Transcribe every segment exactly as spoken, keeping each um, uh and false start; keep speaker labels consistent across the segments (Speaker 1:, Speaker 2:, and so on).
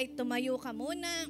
Speaker 1: ay tumayo ka muna.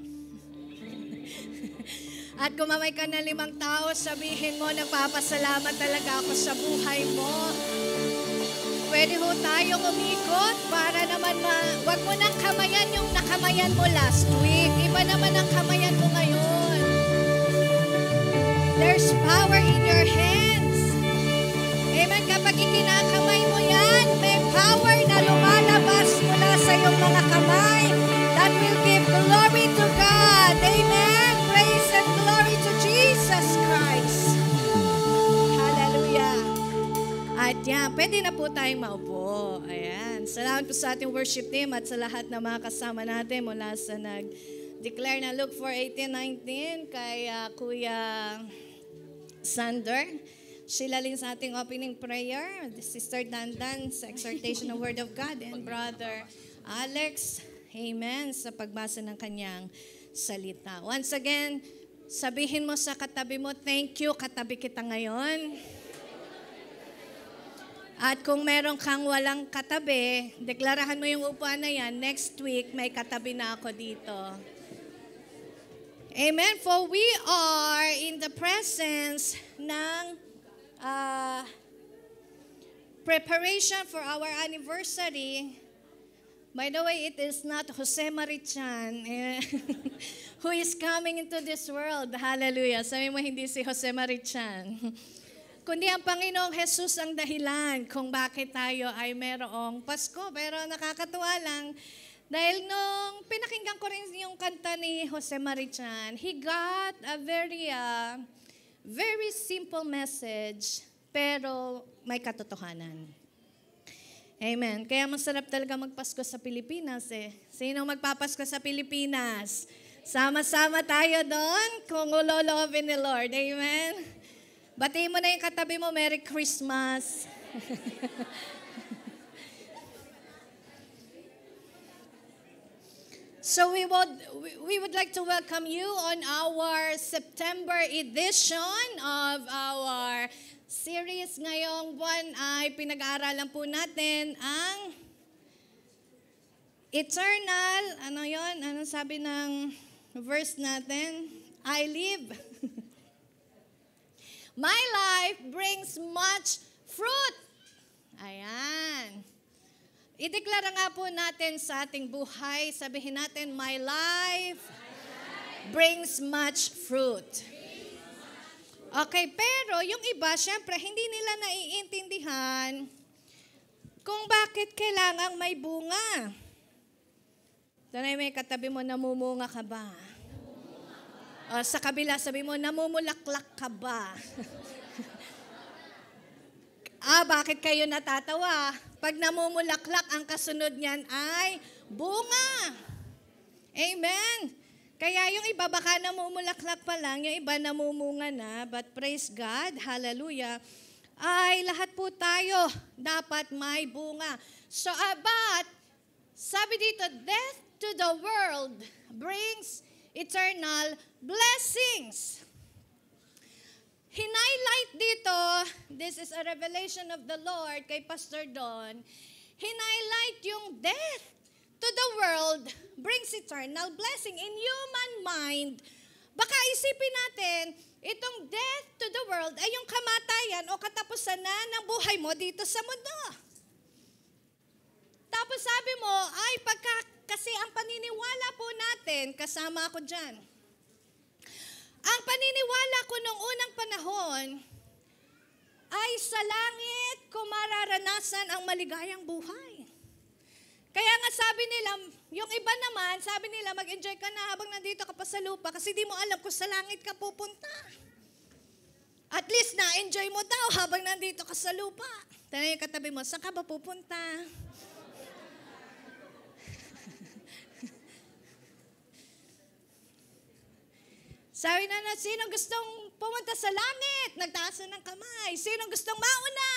Speaker 1: At kumamay ka na limang tao, sabihin mo, nagpapasalamat talaga ako sa buhay mo. Pwede ho tayong umikot para naman ma... Huwag mo nang kamayan yung nakamayan mo last week. Iba naman ang kamayan mo ngayon. There's power in your hands. Amen. Kapag ikinakamay mo yan, may power na lumalabas mula sa iyong mga kamay that will give glory to God. Amen. Praise and glory to Jesus Christ. Hallelujah. At yan, pwede na po tayong maupo. Ayan. Salamat po sa ating worship team at sa lahat ng mga kasama natin mula sa nag-declare na Luke four eighteen nineteen kay uh, Kuya Sander. Sheila Lynn sa ating opening prayer. Sister Dandan sa exhortation ng Word of God. And Brother Alex, amen, sa pagbasa ng kanyang salita. Once again, sabihin mo sa katabi mo, thank you, katabi kita ngayon. At kung meron kang walang katabi, deklarahan mo yung upuan na yan, next week may katabi na ako dito. Amen. For we are in the presence ng uh, preparation for our anniversary. By the way, it is not Jose Marichan who is coming into this world. Hallelujah. Sabi mo, hindi si Jose Marichan. Kundi ang Panginoong Jesus ang dahilan kung bakit tayo ay merong Pasko. Pero nakakatuwa lang, dahil nung pinakinggan ko rin yung kanta ni Jose Marichan, he got a very, uh, very simple message, pero may katotohanan. Amen. Kaya masarap talaga magpasko sa Pilipinas eh. Sino magpapasko sa Pilipinas? Sama-sama tayo doon kung uloloobin ni Lord. Amen. Batiin mo na yung katabi mo, Merry Christmas. So we would we would like to welcome you on our September edition of our series. Ngayong buwan ay pinag-aaralan po natin ang eternal, ano yon? Anong sabi ng verse natin? I live. My life brings much fruit. Ayan. Ideklara nga po natin sa ating buhay, sabihin natin, my life brings much fruit. Okay, pero yung iba, syempre, hindi nila naiintindihan kung bakit kailangang may bunga. Tanay may katabi mo, namumunga ka ba? O sa kabila, sabi mo, namumulaklak ka ba? Ah, bakit kayo natatawa? Pag namumulaklak, ang kasunod niyan ay bunga. Amen. Kaya yung iba baka namumulaklak pa lang, yung iba namumunga na, but praise God, hallelujah, ay lahat po tayo dapat may bunga. So, uh, but, sabi dito, death to the world brings eternal blessings. Hinighlight dito, this is a revelation of the Lord kay Pastor Don, hinighlight yung death to the world brings eternal blessing. In human mind, baka isipin natin, itong death to the world ay yung kamatayan o katapusan na ng buhay mo dito sa mundo. Tapos sabi mo, ay pagka, kasi ang paniniwala po natin, kasama ako dyan, ang paniniwala ko nung unang panahon ay sa langit ko mararanasan ang maligayang buhay. Kaya nga sabi nila, yung iba naman, sabi nila mag-enjoy ka na habang nandito ka pa sa lupa kasi di mo alam kung sa langit ka pupunta. At least na-enjoy mo daw habang nandito ka sa lupa. Tanay yung katabi mo, saan ka ba pupunta? Sabi na na, sino gustong pumunta sa langit? Nagtaas na ng kamay. Sino gustong mauna?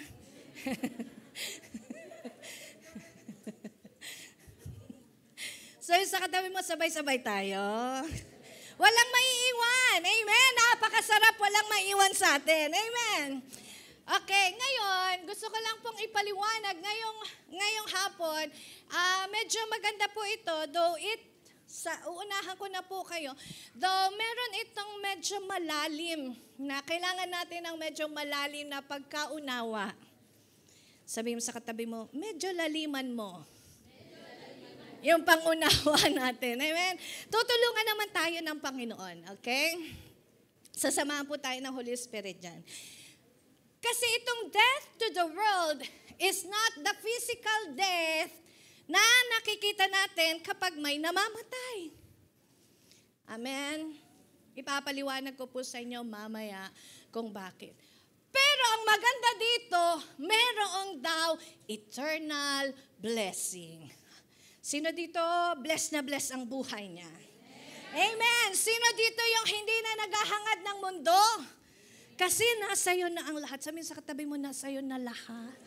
Speaker 1: So sa katabi mo, sabay-sabay tayo. Walang maiiwan. Amen. Napakasarap, walang maiiwan sa atin. Amen. Okay, ngayon, gusto ko lang pong ipaliwanag. Ngayong, ngayong hapon, uh, medyo maganda po ito, though it sa uunahan ko na po kayo. Though meron itong medyo malalim na kailangan natin ng medyo malalim na pagkaunawa. Sabi mo sa katabi mo, medyo laliman mo. Medyo laliman. Yung pangunawa natin. Amen? Tutulungan naman tayo ng Panginoon. Okay? Sasamahan po tayo ng Holy Spirit dyan. Kasi itong death to the world is not the physical death na nakikita natin kapag may namamatay. Amen? Ipapaliwanag ko po sa inyo mamaya kung bakit. Pero ang maganda dito, merong daw eternal blessing. Sino dito, bless na bless ang buhay niya? Amen. Sino dito yung hindi na naghahangad ng mundo? Kasi nasa iyo na ang lahat. Sabihin sa katabi mo, nasa iyo na lahat.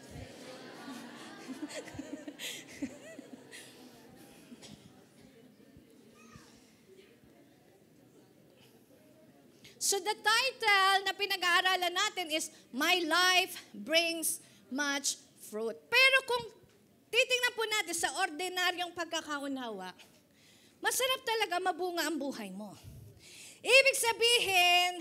Speaker 1: So the title na pinag-aaralan natin is, My Life Brings Much Fruit. Pero kung titingnan po natin sa ordinaryong pagkakaunawa, masarap talaga mabunga ang buhay mo. Ibig sabihin,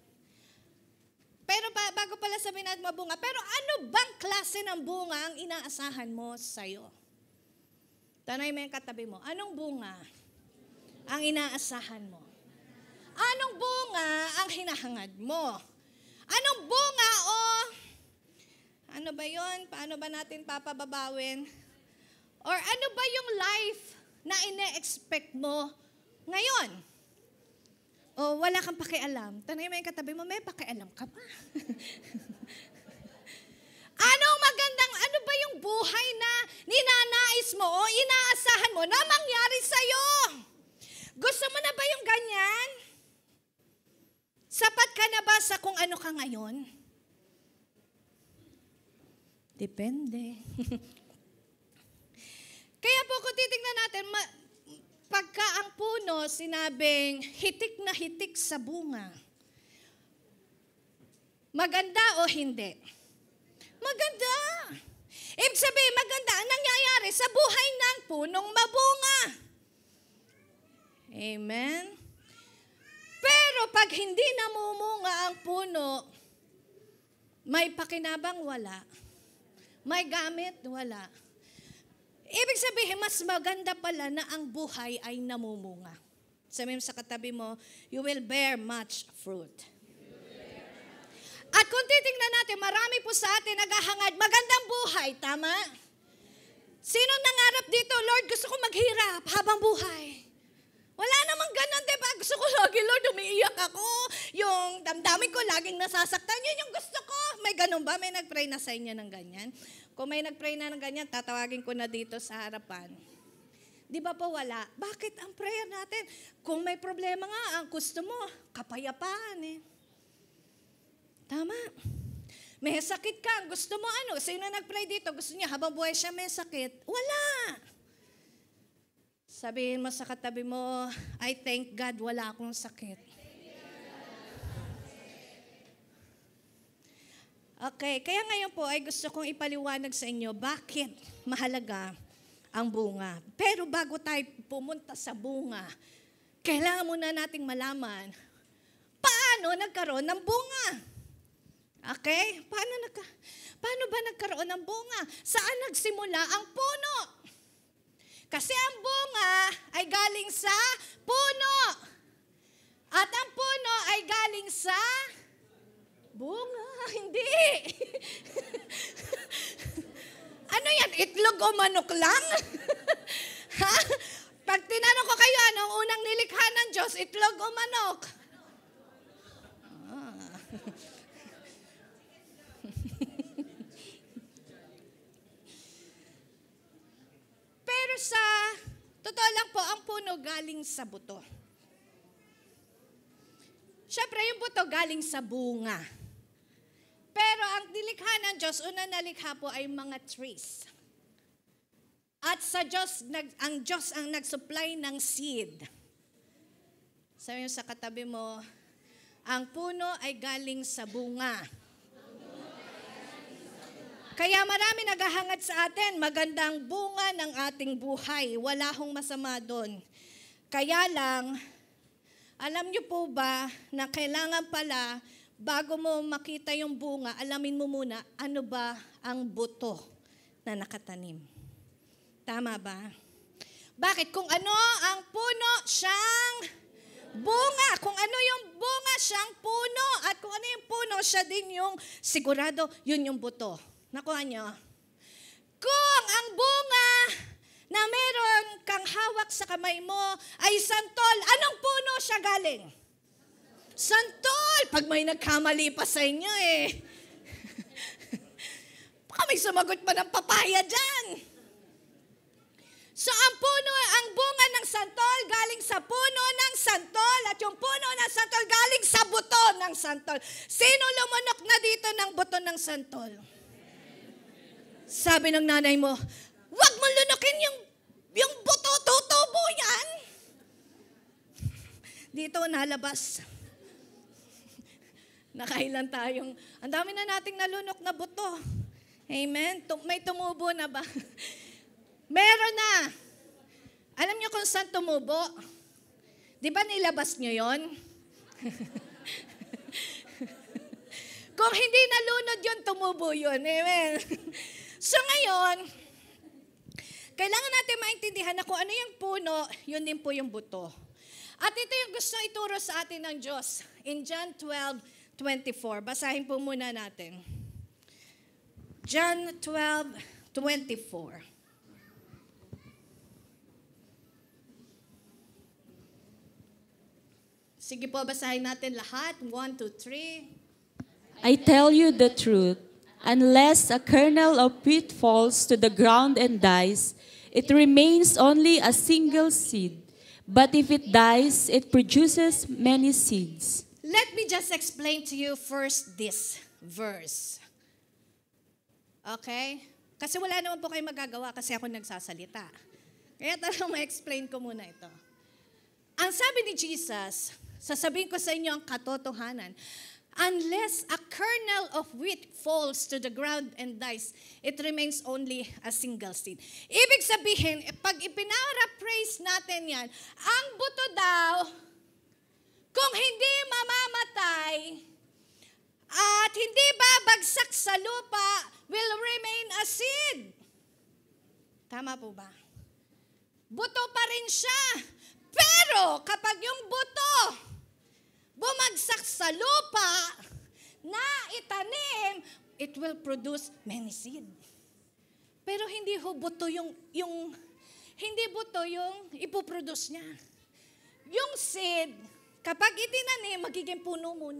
Speaker 1: pero pa, bago pala sabihin natin mabunga, pero ano bang klase ng bunga ang inaasahan mo sa'yo? Tanay mo yung katabi mo, anong bunga ang inaasahan mo? Anong bunga ang hinahangad mo? Anong bunga o ano ba yon? Paano ba natin papababawin? Or ano ba yung life na ine-expect mo ngayon? O wala kang pakialam. Tanay mo yung katabi mo, may pakialam ka ba? Anong magandang, ano ba yung buhay na ninanais mo o inaasahan mo na mangyari sa'yo? Gusto mo na ba yung ganyan? Sapat ka na ba sa kung ano ka ngayon? Depende. Kaya po kung titignan natin, ma- pagka ang puno sinabing hitik na hitik sa bunga, maganda o hindi? Maganda. Ibig sabihin, maganda ang nangyayari sa buhay ng punong mabunga. Amen? Pero pag hindi namumunga ang puno, may pakinabang wala. May gamit wala. Ibig sabihin, mas maganda pala na ang buhay ay namumunga. Sabihin sa katabi mo, you will bear much fruit. At kung titingnan natin, marami po sa atin naghahangad magandang buhay, tama? Sino nangarap dito, Lord, gusto ko maghirap habang buhay? Wala namang ganun, di ba? Gusto ko lagi, Lord, umiiyak ako. Yung damdamin ko, laging nasasaktan. Yun yung gusto ko. May ganun ba? May nag-pray na sa inyo ng ganyan? Kung may nag-pray na ng ganyan, tatawagin ko na dito sa harapan. Di ba po wala? Bakit ang prayer natin? Kung may problema nga, ang gusto mo, kapayapaan eh. Tama. May sakit ka, gusto mo ano? Sino nag-pray dito? Gusto niya, habang buhay siya may sakit? Wala. Sabihin mo sa katabi mo, I thank God wala akong sakit. Okay, kaya ngayon po ay gusto kong ipaliwanag sa inyo bakit mahalaga ang bunga. Pero bago tayo pumunta sa bunga, kailangan muna nating malaman paano nagkaroon ng bunga. Okay? Paano, nagka, paano ba nagkaroon ng bunga? Saan nagsimula ang puno? Kasi ang bunga ay galing sa puno. At ang puno ay galing sa bunga. Hindi. Ano yan? Itlog o manok lang? Ha? Pag tinanong ko kayo, anong unang nilikha ng Diyos? Itlog o manok? Ah. Pero sa, totoo lang po, ang puno galing sa buto. Siyempre, yung buto galing sa bunga. Pero ang nilikha ng Diyos, una nalikha po ay mga trees. At sa Diyos, nag, ang Diyos ang nag-supply ng seed. Sabi mo sa katabi mo, ang puno ay galing sa bunga. Kaya marami naghahangad sa atin, magandang bunga ng ating buhay. Wala hong masama doon. Kaya lang, alam niyo po ba na kailangan pala, bago mo makita yung bunga, alamin mo muna, ano ba ang buto na nakatanim? Tama ba? Bakit? Kung ano ang puno, siyang bunga. Kung ano yung bunga, siyang puno. At kung ano yung puno, siya din yung sigurado, yun yung buto. Nakuha niyo? Kung ang bunga na meron kang hawak sa kamay mo ay santol, anong puno siya galing? Santol! Pag may nagkamali pa sa inyo eh. Baka may sumagot pa ng papaya dyan. So ang puno, ang bunga ng santol galing sa puno ng santol at yung puno ng santol galing sa buto ng santol. Sino lumunok na dito ng buto ng santol? Sabi ng nanay mo, wag mo lunukin yung, yung buto, tutubo yan. Dito nalabas. Nakailan tayong, ang dami na nating nalunok na buto. Amen? May tumubo na ba? Meron na. Alam niyo kung saan tumubo? Di ba nilabas niyo yon? Kung hindi nalunod yun, tumubo yun. Amen? So ngayon, kailangan natin maintindihan na kung ano yung puno, yun din po yung buto. At ito yung gusto ituro sa atin ng Diyos. In John twelve twenty-four, basahin po muna natin. John twelve twenty-four. Sige po, basahin natin lahat. One, two, three.
Speaker 2: I tell you the truth, unless a kernel of wheat falls to the ground and dies, it remains only a single seed. But if it dies, it produces many seeds.
Speaker 1: Let me just explain to you first this verse. Okay? Kasi wala naman po kayo magagawa kasi ako nagsasalita. Kaya talagang ma-explain ko muna ito. Ang sabi ni Jesus, sasabihin ko sa inyo ang katotohanan. Unless a kernel of wheat falls to the ground and dies, it remains only a single seed. Ibig sabihin, pag ipinara-praise natin yan, ang buto daw, kung hindi mamamatay at hindi babagsak sa lupa, will remain a seed. Tama po ba? Buto pa rin siya. Pero kapag yung buto bumagsak sa lupa na itanim, it will produce many seed. Pero hindi ho buto yung, yung hindi buto yung ipoproduce niya. Yung seed, kapag itinanim, magiging puno muna.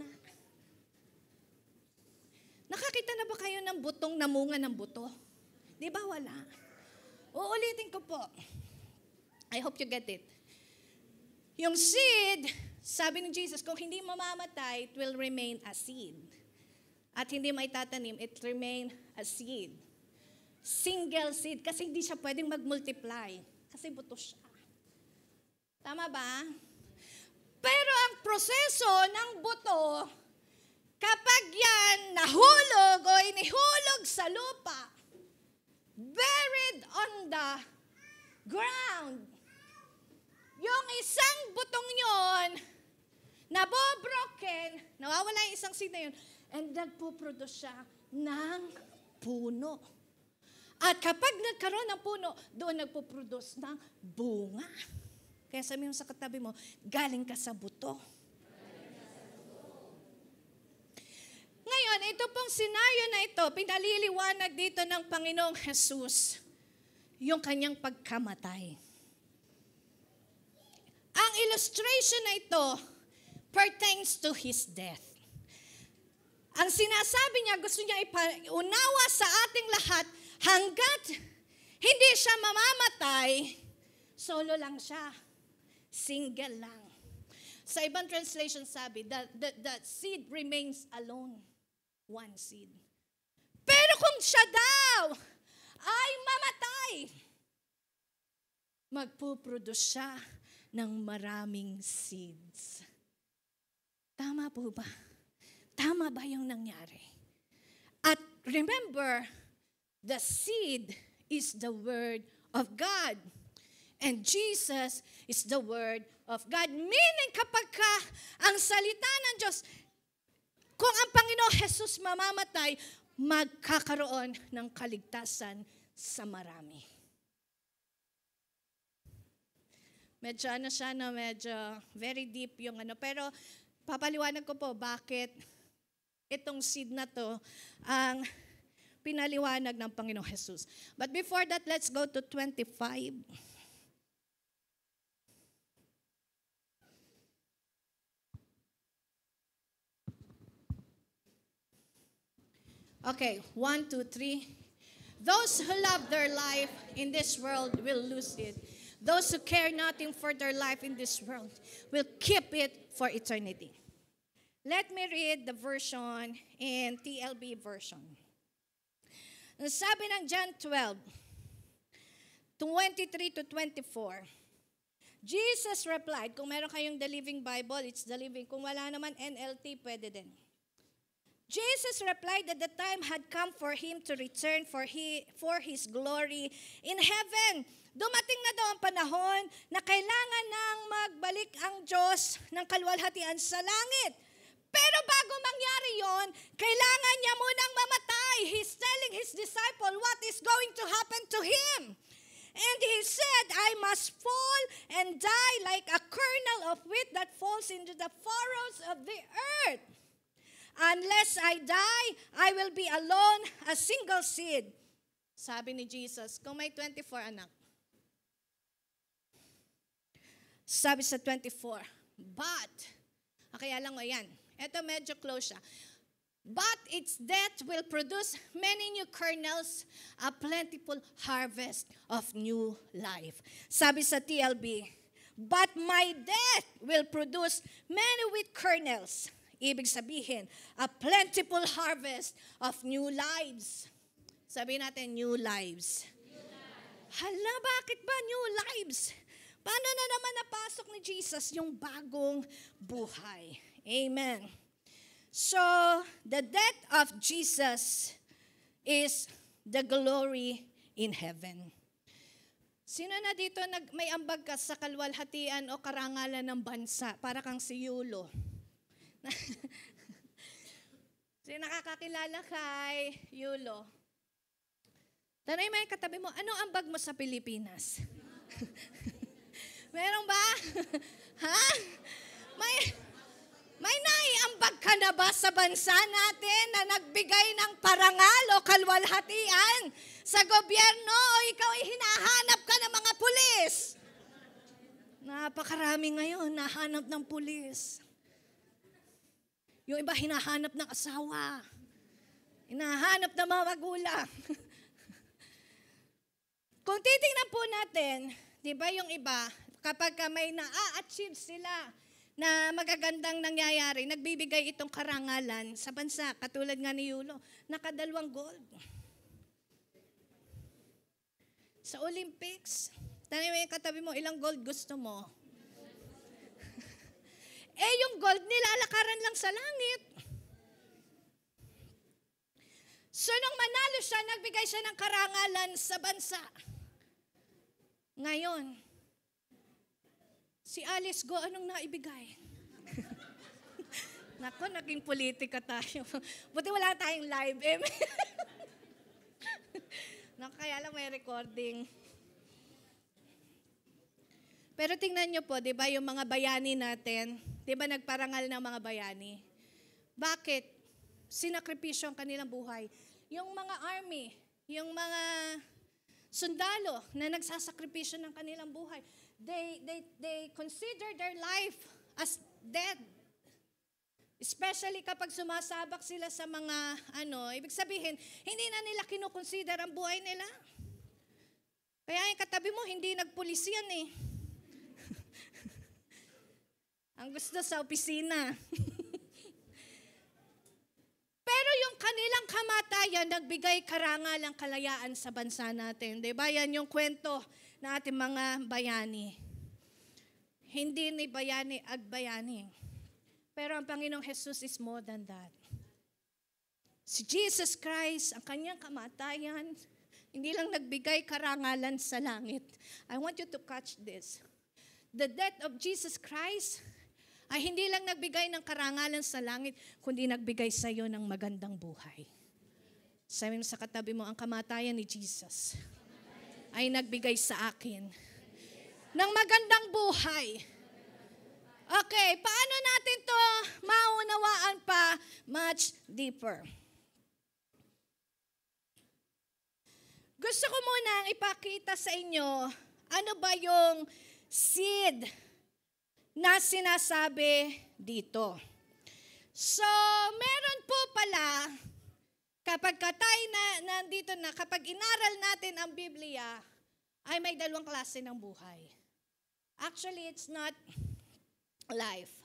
Speaker 1: Nakakita na ba kayo ng butong namunga ng buto? Di ba wala? Uulitin ko po. I hope you get it. Yung seed, sabi ni Jesus, kung hindi mamamatay, it will remain a seed. At hindi maitatanim, it remain a seed. Single seed, kasi hindi siya pwedeng mag-multiply. Kasi buto siya. Tama ba? Pero ang proseso ng buto, kapag yan nahulog o inihulog sa lupa, buried on the ground, yung isang butong yon, nabobroken, nawawala yung isang seed na yun, and nagpo-produce siya ng puno. At kapag nagkaroon ng puno, doon nagpo-produce ng bunga. Kaya sabi mo sa katabi mo, galing ka sa buto. Ngayon, ito pong senaryo na ito, pinaliliwanag dito ng Panginoong Jesus, yung kanyang pagkamatay. Ang illustration na ito pertains to His death. Ang sinasabi niya, gusto niya ipaunawa sa ating lahat, hanggat hindi siya mamamatay, solo lang siya. Single lang. Sa ibang translation sabi, that the, the seed remains alone. One seed. Pero kung siya daw ay mamatay, magpuproduce siya ng maraming seeds. Tama po ba? Tama ba yung nangyari? At remember, the seed is the word of God. And Jesus is the Word of God. Meaning kapag ka ang salita ng Diyos, kung ang Panginoong Jesus mamamatay, magkakaroon ng kaligtasan sa marami. Medyo ano siya, no? Medyo very deep yung ano. Pero papaliwanag ko po bakit itong seed na to ang pinaliwanag ng Panginoong Jesus. But before that, let's go to twenty-five. Okay, one, two, three. Those who love their life in this world will lose it. Those who care nothing for their life in this world will keep it for eternity. Let me read the version in T L B version. Sabi ng John twelve, twenty-three to twenty-four, Jesus replied, kung meron kayong the Living Bible, it's the Living. Kung wala naman N L T, pwede din. Jesus replied that the time had come for him to return for, he, for his glory in heaven. Dumating na daw ang panahon na kailangan nang magbalik ang Diyos ng kaluwalhatian sa langit. Pero bago mangyari yon, kailangan niya munang mamatay. He's telling his disciple what is going to happen to him. And he said, I must fall and die like a kernel of wheat that falls into the furrows of the earth. Unless I die, I will be alone, a single seed. Sabi ni Jesus, kung may twenty-four anak. Sabi sa twenty-four, but, kaya lang o yan, ito medyo close siya. But its death will produce many new kernels, a plentiful harvest of new life. Sabi sa T L B, but my death will produce many wheat kernels. Ibig sabihin, a plentiful harvest of new lives. Sabi natin, new lives. New lives. Hala, bakit ba new lives? Paano na naman napasok ni Jesus yung bagong buhay? Amen. So, the death of Jesus is the glory in heaven. Sino na dito nag, may ambag ka sa kaluwalhatian o karangalan ng bansa? Para kang si Yulo. Sino nakakakilala kay Yulo? Tanay mo yung katabi mo, ano ambag mo sa Pilipinas? Meron ba? Ha? May, may naiambag ka na ba sa bansa natin na nagbigay ng parangal o kalwalhatian sa gobyerno o ikaw ay hinahanap ka ng mga pulis? Napakarami ngayon, nahanap ng pulis. Yung iba hinahanap ng asawa. Hinahanap ng mga magulang. Kung titingnan po natin, di ba yung iba, kapag may na-achieve sila na magagandang nangyayari, nagbibigay itong karangalan sa bansa, katulad nga ni Yulo, nakadalawang gold. Sa Olympics, tanay mo yung katabi mo, ilang gold gusto mo? Eh, yung gold nilalakaran lang sa langit. So, nung manalo siya, nagbigay siya ng karangalan sa bansa. Ngayon, si Alice Go, anong naibigay? Nako, naging politika tayo. Buti wala tayong live. Eh. Nako, kaya lang may recording. Pero tingnan nyo po, di ba, yung mga bayani natin, di ba nagparangal ng mga bayani? Bakit? Sinakripisyo ang kanilang buhay. Yung mga army, yung mga sundalo na nagsasakripisyo ng kanilang buhay, they, they, they consider their life as dead. Especially kapag sumasabak sila sa mga, ano, ibig sabihin, hindi na nila kinukonsider ang buhay nila. Kaya yung katabi mo, hindi nagpulis yan eh. Ang gusto sa opisina. Pero yung kanilang kamatayan, nagbigay karangal ang kalayaan sa bansa natin. Diba? Yan yung kwento na ating mga bayani. Hindi ni bayani ag bayani. Pero ang Panginoong Jesus is more than that. Si Jesus Christ, ang kanyang kamatayan, hindi lang nagbigay karangalan sa langit. I want you to catch this. The death of Jesus Christ ay hindi lang nagbigay ng karangalan sa langit, kundi nagbigay sa iyo ng magandang buhay. Sabi mo sa katabi mo, ang kamatayan ni Jesus ay nagbigay sa akin ng magandang buhay. Okay, paano natin to maunawaan pa much deeper? Gusto ko munang ipakita sa inyo, ano ba yung seed na sinasabi dito. So, meron po pala, kapag katay na nandito na, kapag inaral natin ang Biblia, ay may dalawang klase ng buhay. Actually, it's not life.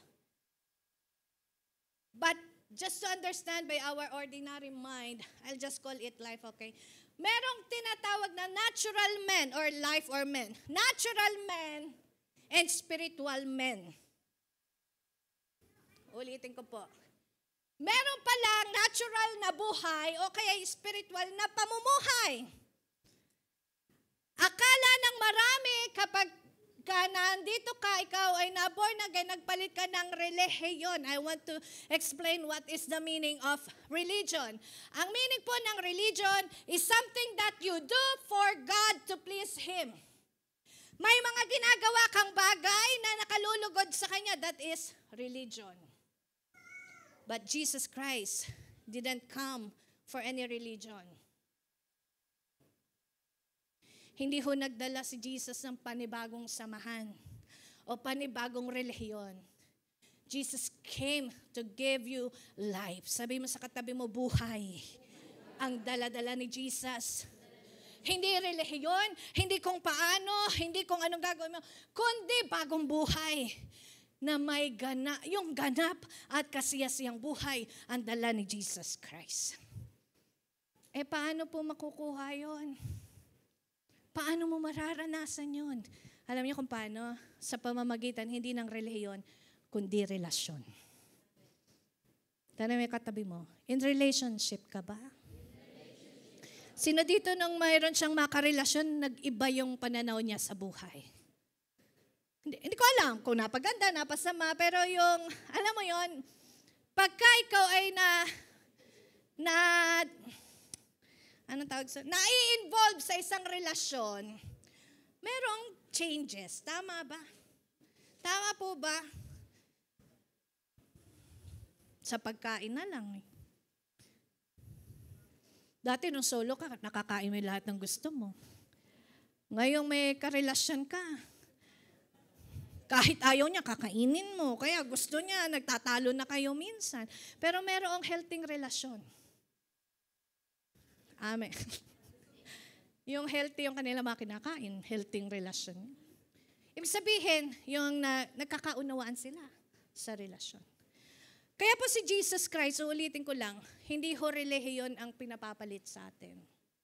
Speaker 1: But just to understand by our ordinary mind, I'll just call it life, okay? Merong tinatawag na natural men or life or men. Natural men and spiritual men. Ulitin ko po. Meron palang natural na buhay o kaya spiritual na pamumuhay. Akala ng marami kapag ka nandito ka, ikaw ay na-born again, nagpalit ka ng relihiyon. I want to explain what is the meaning of religion. Ang meaning po ng religion is something that you do for God to please Him. May mga ginagawa kang bagay na nakalulugod sa Kanya, that is religion. But Jesus Christ didn't come for any religion. Hindi ho nagdala si Jesus ng panibagong samahan o panibagong relihiyon. Jesus came to give you life. Sabi mo sa katabi mo, buhay. Ang dala-dala ni Jesus. Hindi relihiyon, hindi kung paano, hindi kung anong gagawin mo, kundi bagong buhay na may ganap, yung ganap at kasiyasiyang buhay ang dala ni Jesus Christ. Eh paano po makukuha yun? Paano mo mararanasan yun? Alam niyo kung paano? Sa pamamagitan, hindi ng relihiyon, kundi relasyon. Tanong mo yung katabi mo, in relationship ka ba? Sino dito nung mayroon siyang makarelasyon, nag-iba yung pananaw niya sa buhay? Hindi, hindi ko alam kung napaganda, napasama, pero yung, alam mo yon, pagka ikaw ay na, na, anong tawag sa, nai-involve sa isang relasyon, merong changes. Tama ba? Tama po ba? Sa pagkain na lang. Eh. Dati nung solo ka, nakakain mo lahat ng gusto mo. Ngayong may karelasyon ka, kahit ayaw niya, kakainin mo. Kaya gusto niya, nagtatalo na kayo minsan. Pero merong healthy relasyon. Amen. Yung healthy yung kanila mga kinakain, healthy relasyon. Ibig sabihin, yung na, nagkakaunawaan sila sa relasyon. Kaya po si Jesus Christ, uulitin ko lang, hindi ho relihiyon ang pinapapalit sa atin.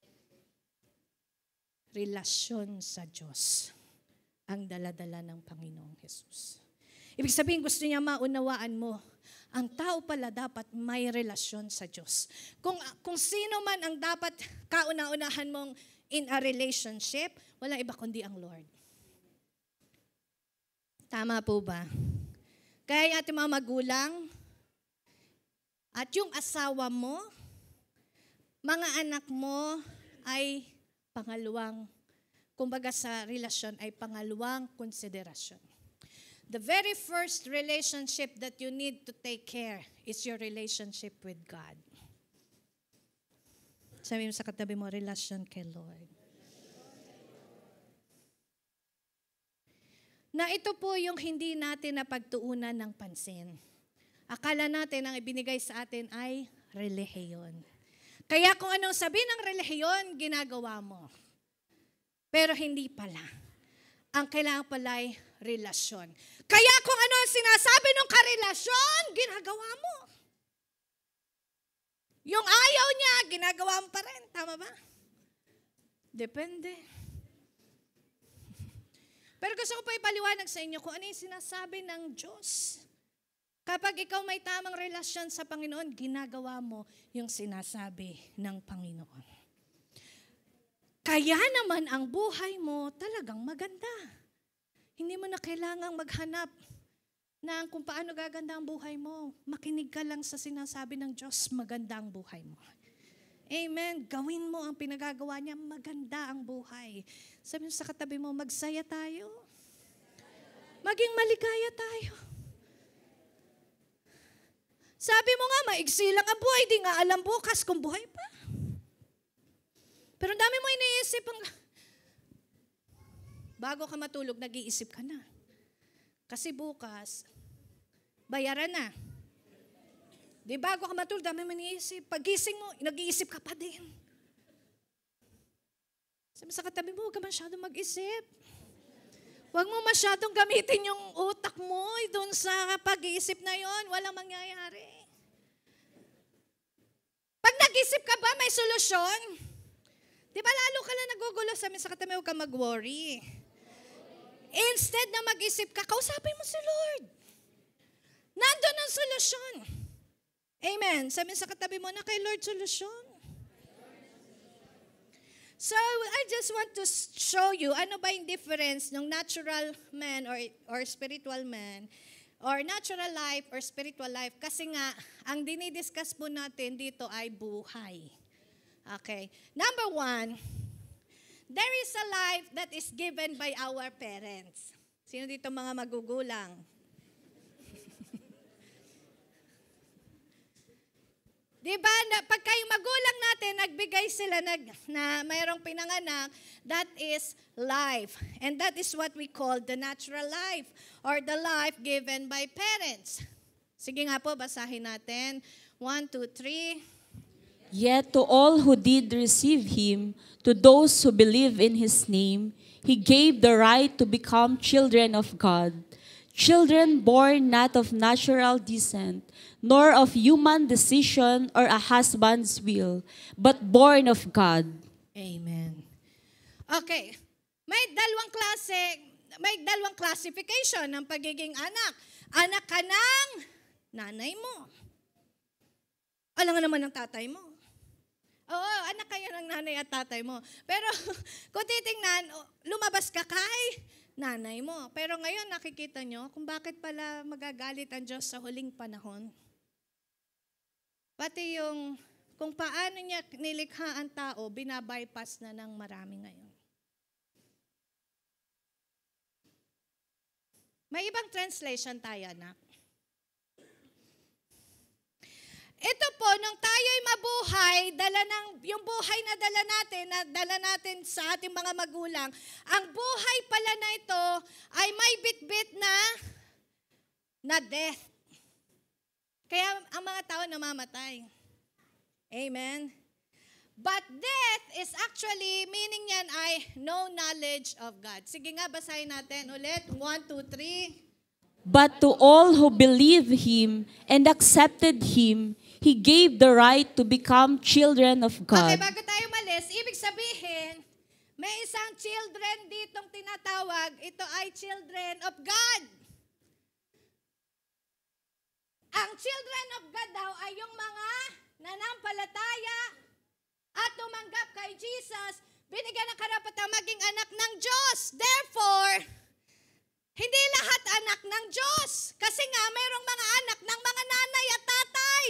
Speaker 1: Relasyon sa Diyos ang daladala ng Panginoong Jesus. Ibig sabihin, gusto niya maunawaan mo, ang tao pala dapat may relasyon sa Diyos. Kung, kung sino man ang dapat kauna-unahan mong in a relationship, walang iba kundi ang Lord. Tama po ba? Kaya yung ating mga magulang, at yung asawa mo, mga anak mo ay pangalawang, kumbaga sa relasyon ay pangalawang konsiderasyon. The very first relationship that you need to take care is your relationship with God. Sabi mo sa katabi mo, relasyon kay Lord. Na ito po yung hindi natin napagtuunan ng pansin. Akala natin ang ibinigay sa atin ay relihiyon. Kaya kung anong sabi ng relihiyon, ginagawa mo. Pero hindi pala. Ang kailangan pala ay relasyon. Kaya kung ano ang sinasabi ng karelasyon, ginagawa mo. Yung ayaw niya, ginagawa mo pa rin. Tama ba? Depende. Pero gusto ko pa ipaliwanag sa inyo kung ano yung sinasabi ng Diyos. Kapag ikaw may tamang relasyon sa Panginoon, ginagawa mo yung sinasabi ng Panginoon. Kaya naman ang buhay mo talagang maganda. Hindi mo na kailangang maghanap ng kung paano gaganda ang buhay mo. Makinig ka lang sa sinasabi ng Diyos, maganda ang buhay mo. Amen. Gawin mo ang pinagagawa niya, maganda ang buhay. Sabi mo sa katabi mo, magsaya tayo. Maging maligaya tayo. Sabi mo nga, maigsi lang ang buhay, di nga alam bukas kung buhay pa. Pero dami mo iniisip, ang... bago ka matulog, nag-iisip ka na. Kasi bukas, bayaran na. Di bago ka matulog, dami mo iniisip. Pag-gising mo, nag-iisip ka pa din. Sabi sa katabi mo, huwag ka masyadong mag-isip. Huwag mo masyadong gamitin yung utak mo doon sa pag-iisip na yon, walang mangyayari. Pag nag-isip ka ba, may solusyon? Di ba lalo ka lang nagugulo? Sabi sa katabi, huwag ka mag-worry. Instead na mag-isip ka, kausapin mo si Lord. Nandun ang solusyon. Amen. Sabi sa katabi mo na kay Lord solusyon. So, I just want to show you, ano ba yung difference ng natural man or, or spiritual man, or natural life or spiritual life. Kasi nga, ang dinidiscuss po natin dito ay buhay. Okay. Number one, there is a life that is given by our parents. Sino dito mga magugulang? Diba, na, pagka yung magulang natin, nagbigay sila nag, na mayroong pinanganak, that is life. And that is what we call the natural life or the life given by parents. Sige nga po, basahin natin. One, two, three.
Speaker 2: Yet to all who did receive him, to those who believe in his name, he gave the right to become children of God. Children born not of natural descent, nor of human decision or a husband's will, but born of God.
Speaker 1: Amen. Okay. May dalawang klase, may dalawang classification ng pagiging anak. Anak ka ng nanay mo. Alam nga naman ng tatay mo. Oo, anak kayo ng nanay at tatay mo. Pero kung titingnan, lumabas ka kay nanay mo. Pero ngayon nakikita nyo kung bakit pala magagalit ang Diyos sa huling panahon. Pati yung kung paano niya nilikha ang tao, binabypass na ng marami ngayon. May ibang translation tayo, anak. Ito po, nung tayo'y mabuhay, dala ng, yung buhay na dala natin, na dala natin sa ating mga magulang, ang buhay pala na ito ay may bit-bit na, na death. Kaya ang mga tao namamatay. Amen? But death is actually, meaning yan ay no knowledge of God. Sige nga, basahin natin ulit. One, two, three.
Speaker 2: But to all who believe him and accepted him, he gave the right to become children of God.
Speaker 1: Okay, bago tayo malis, ibig sabihin, may isang children ditong tinatawag, ito ay children of God. Ang children of God daw ay yung mga nanampalataya at tumanggap kay Jesus, binigyan ng karapatang maging anak ng Diyos. Therefore, hindi lahat anak ng Diyos. Kasi nga, mayroong mga anak ng mga nanay at tatay.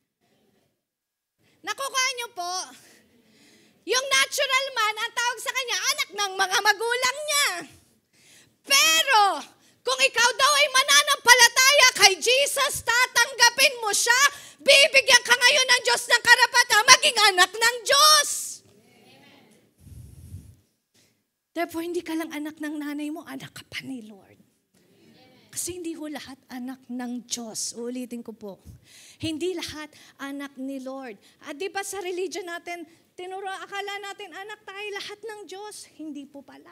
Speaker 1: Nakukuha niyo po, yung natural man, ang tawag sa kanya, anak ng mga magulang niya. Pero, kung ikaw daw ay mananampalataya kay Jesus, tatanggapin mo siya, bibigyan ka ngayon ng Diyos ng karapatang maging anak ng Diyos. Therefore, hindi ka lang anak ng nanay mo, anak ka pa ni Lord. Kasi hindi ho lahat anak ng Diyos. Uulitin ko po. Hindi lahat anak ni Lord. At di ba sa religion natin, tinuro, akala natin anak tayo lahat ng Diyos. Hindi po pala.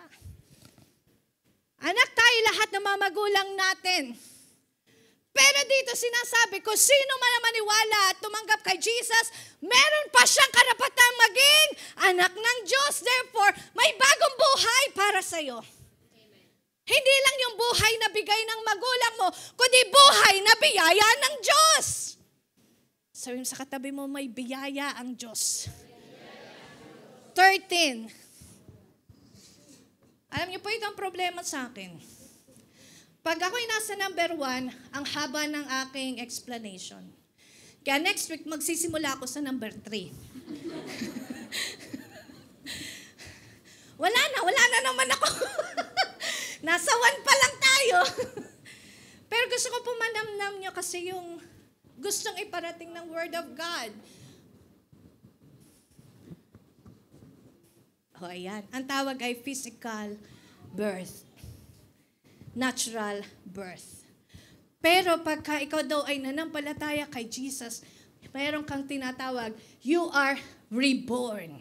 Speaker 1: Anak tayo lahat ng mga magulang natin. Pero dito sinasabi ko, sino man ang maniwala at tumanggap kay Jesus, meron pa siyang karapatang maging anak ng Diyos. Therefore, may bagong buhay para sa'yo. Hindi lang yung buhay na bigay ng magulang mo, kundi buhay na biyaya ng Diyos. Sabi mo sa katabi mo, may biyaya ang Diyos. thirteen. Alam niyo po, ito ang problema sa akin. Pag ako'y nasa number one, ang haba ng aking explanation. Kaya next week, magsisimula ako sa number three. Wala na, wala na naman ako. Nasa one pa lang tayo. Pero gusto ko po manamnam nyo kasi yung gustong iparating ng Word of God. O, ayan. Ang tawag ay physical birth. Natural birth. Pero pagka ikaw daw ay nanampalataya kay Jesus, mayroon kang tinatawag, you are reborn.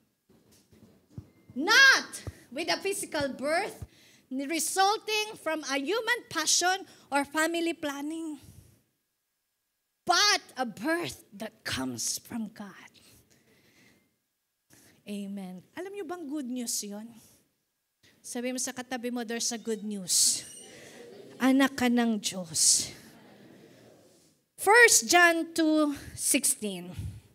Speaker 1: Not with a physical birth resulting from a human passion or family planning, but a birth that comes from God. Amen. Alam niyo bang good news yun? Sabi mo sa katabi mo, there's a good news. Anak ka ng Diyos. First John two sixteen.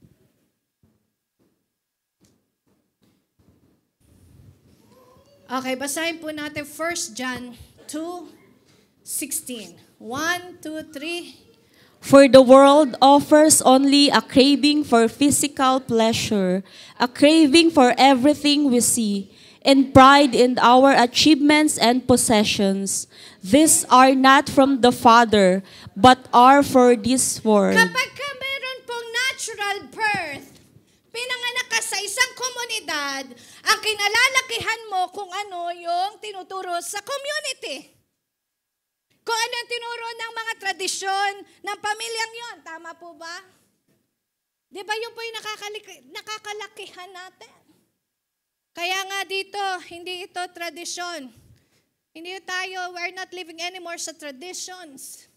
Speaker 1: Okay, basahin po natin First John two sixteen. One, two, three.
Speaker 2: For the world offers only a craving for physical pleasure, a craving for everything we see, and pride in our achievements and possessions. These are not from the Father, but are for this world.
Speaker 1: Kapag ka meron pong natural birth, pinanganak ka sa isang komunidad, ang kinalalakihan mo kung ano yung tinuturo sa community. Kung ano yung tinuro ng mga tradisyon ng pamilyang yon. Tama po ba? Di ba yun po yung nakakalaki, nakakalakihan natin? Kaya nga dito, hindi ito tradisyon. Hindi tayo, we're not living anymore sa traditions.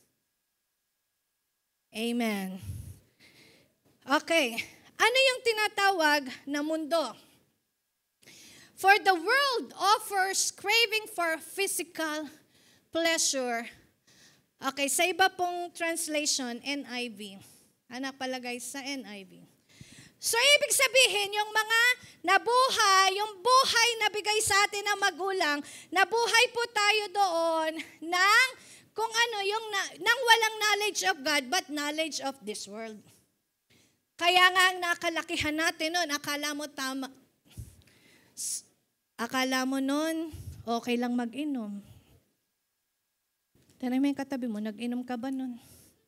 Speaker 1: Amen. Okay. Ano yung tinatawag na mundo? For the world offers craving for physical pleasure. Okay, sa iba pong translation, N I V. Anak palagay sa N I V. So, ibig sabihin, yung mga nabuhay, yung buhay na bigay sa atin ng magulang, nabuhay po tayo doon ng, kung ano, yung na, nang walang knowledge of God, but knowledge of this world. Kaya nga ang nakalakihan natin noon, akala mo tama, akala mo noon, okay lang mag-inom. Tanay mo yung katabi mo, nag-inom ka ba noon?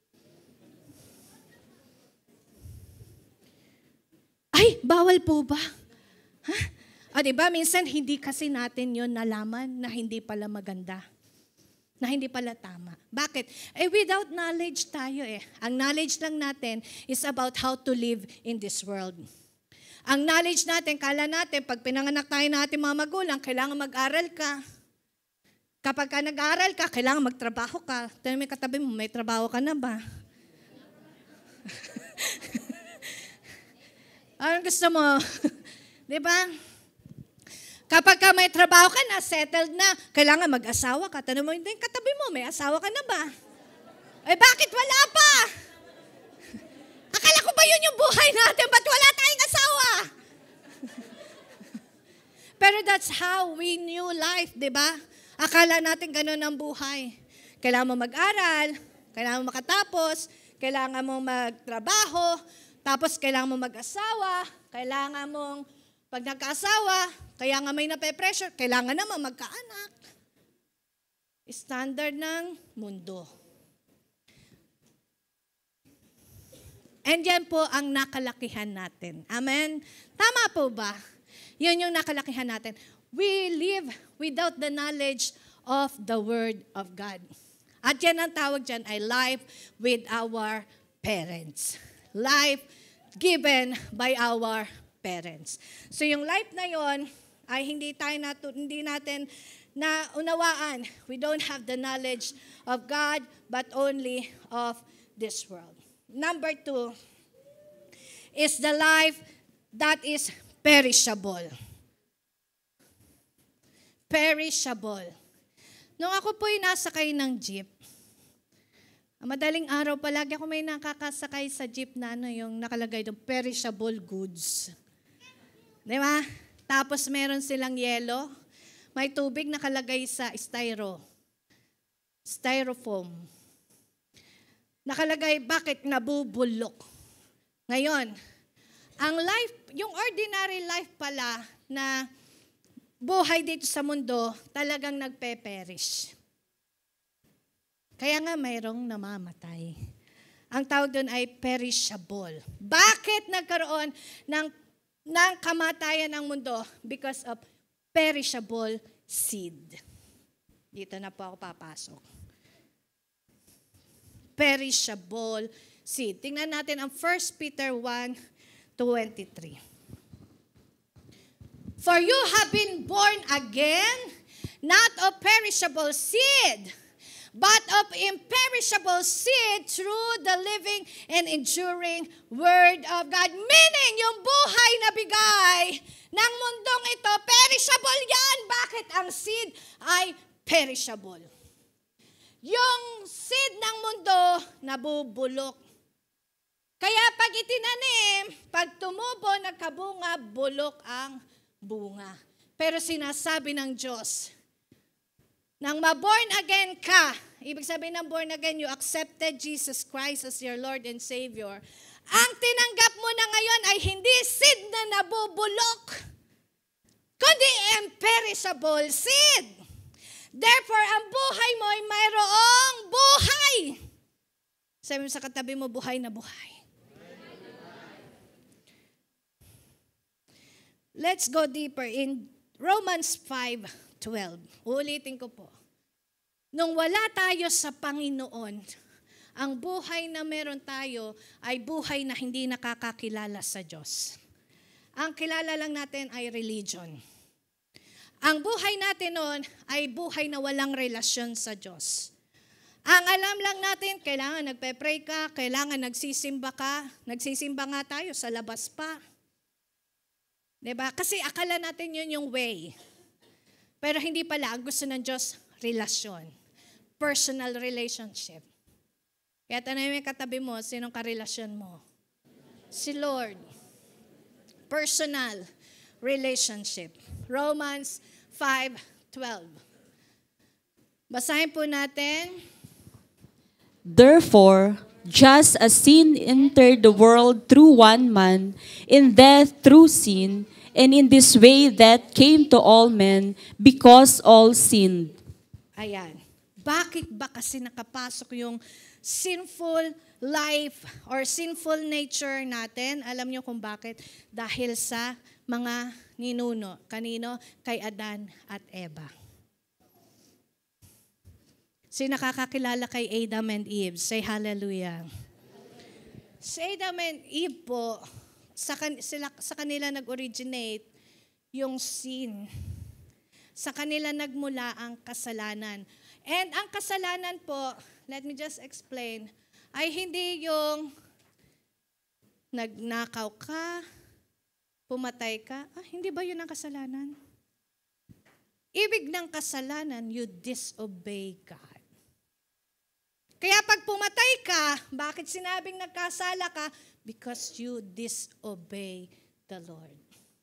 Speaker 1: Ay, bawal po ba? Ha? O diba, minsan hindi kasi natin yon nalaman na hindi pala maganda. Na hindi pala tama. Bakit? Eh, without knowledge tayo eh. Ang knowledge lang natin is about how to live in this world. Ang knowledge natin, kala natin, pag pinanganak tayo natin mga magulang, kailangan mag-aral ka. Kapag ka nag-aral ka, kailangan magtrabaho ka. Tayo may katabi mo, may trabaho ka na ba? Anong gusto mo? Diba? Kapag ka may trabaho ka na, settled na, kailangan mag-asawa ka. Tanong mo, hindi, katabi mo, may asawa ka na ba? Eh, bakit wala pa? Akala ko ba yun yung buhay natin? Ba't wala tayong asawa? Pero that's how we knew life, di ba? Akala natin ganun ang buhay. Kailangan mo mag-aral, kailangan mo makatapos, kailangan mo magtrabaho, tapos kailangan mo mag-asawa, kailangan mong pag nagka-asawa, kaya nga may nape-pressure, kailangan naman magkaanak. Standard ng mundo. And yan po ang nakalakihan natin. Amen? Tama po ba? Yun yung nakalakihan natin. We live without the knowledge of the Word of God. At yan ang tawag dyan ay life with our parents. Life given by our parents. So yung life na yon ay hindi tayo natu- hindi natin na unawaan. We don't have the knowledge of God, but only of this world. Number two is the life that is perishable. Perishable. Nung ako po'y nasakay ng jeep, madaling araw palagi ako may nakakasakay sa jeep na ano, yung nakalagay doon, perishable goods. Di ba? Tapos meron silang yelo. may tubig nakalagay sa styro. Styrofoam. Nakalagay, bakit nabubulok? Ngayon, ang life, yung ordinary life pala na buhay dito sa mundo, talagang nagpe-perish. Kaya nga mayroong namamatay. Ang tawag doon ay perishable. Bakit nagkaroon ng, ng kamatayan ng mundo? Because of perishable seed. Dito na po ako papasok. Perishable seed. Tingnan natin ang First Peter one twenty-three. For you have been born again, not of perishable seed, but of imperishable seed through the living and enduring Word of God. Meaning, yung buhay na bigay ng mundong ito, perishable yan. Bakit ang seed ay perishable? Yung seed ng mundo, nabubulok. Kaya pag itinanim, pag tumubo, nagkabunga, bulok ang bunga. Pero sinasabi ng Diyos, nang ma-born again ka, ibig sabihin ng born again, you accepted Jesus Christ as your Lord and Savior. Ang tinanggap mo na ngayon ay hindi seed na nabubulok, kundi imperishable seed. Therefore, ang buhay mo ay mayroong buhay. Sabi mo sa katabi mo, buhay na buhay. Let's go deeper in Romans five twelve. Uulitin ko po. Nung wala tayo sa Panginoon, ang buhay na meron tayo ay buhay na hindi nakakakilala sa Diyos. Ang kilala lang natin ay religion. Ang buhay natin noon ay buhay na walang relasyon sa Diyos. Ang alam lang natin, kailangan nagpe-pray ka, kailangan nagsisimba ka, nagsisimba nga tayo sa labas pa. Diba? Kasi akala natin yun yung way. Pero hindi pala, ang gusto ng Diyos, relasyon. Personal relationship. Kaya tanay mo yung katabi mo, sinong karelasyon mo? Si Lord. Personal relationship. Romans five twelve. Basahin po natin.
Speaker 2: Therefore, just as sin entered the world through one man, and death through sin, and in this way that came to all men, because all sinned.
Speaker 1: Ayan. Bakit ba kasi nakapasok yung sinful life or sinful nature natin? Alam niyo kung bakit? Dahil sa mga ninuno. Kanino? Kay Adan at Eva. Sino nakakakilala kay Adam and Eve? Say hallelujah. Si Adam and Eve po, sa, kan- sila, sa kanila nag-originate yung sin. Sa kanila nagmula ang kasalanan. And ang kasalanan po, let me just explain, ay hindi yung nagnakaw ka, pumatay ka. Ah, hindi ba yun ang kasalanan? Ibig ng kasalanan, you disobey God. Kaya pag pumatay ka, bakit sinabing nagkasala ka? Because you disobey the Lord.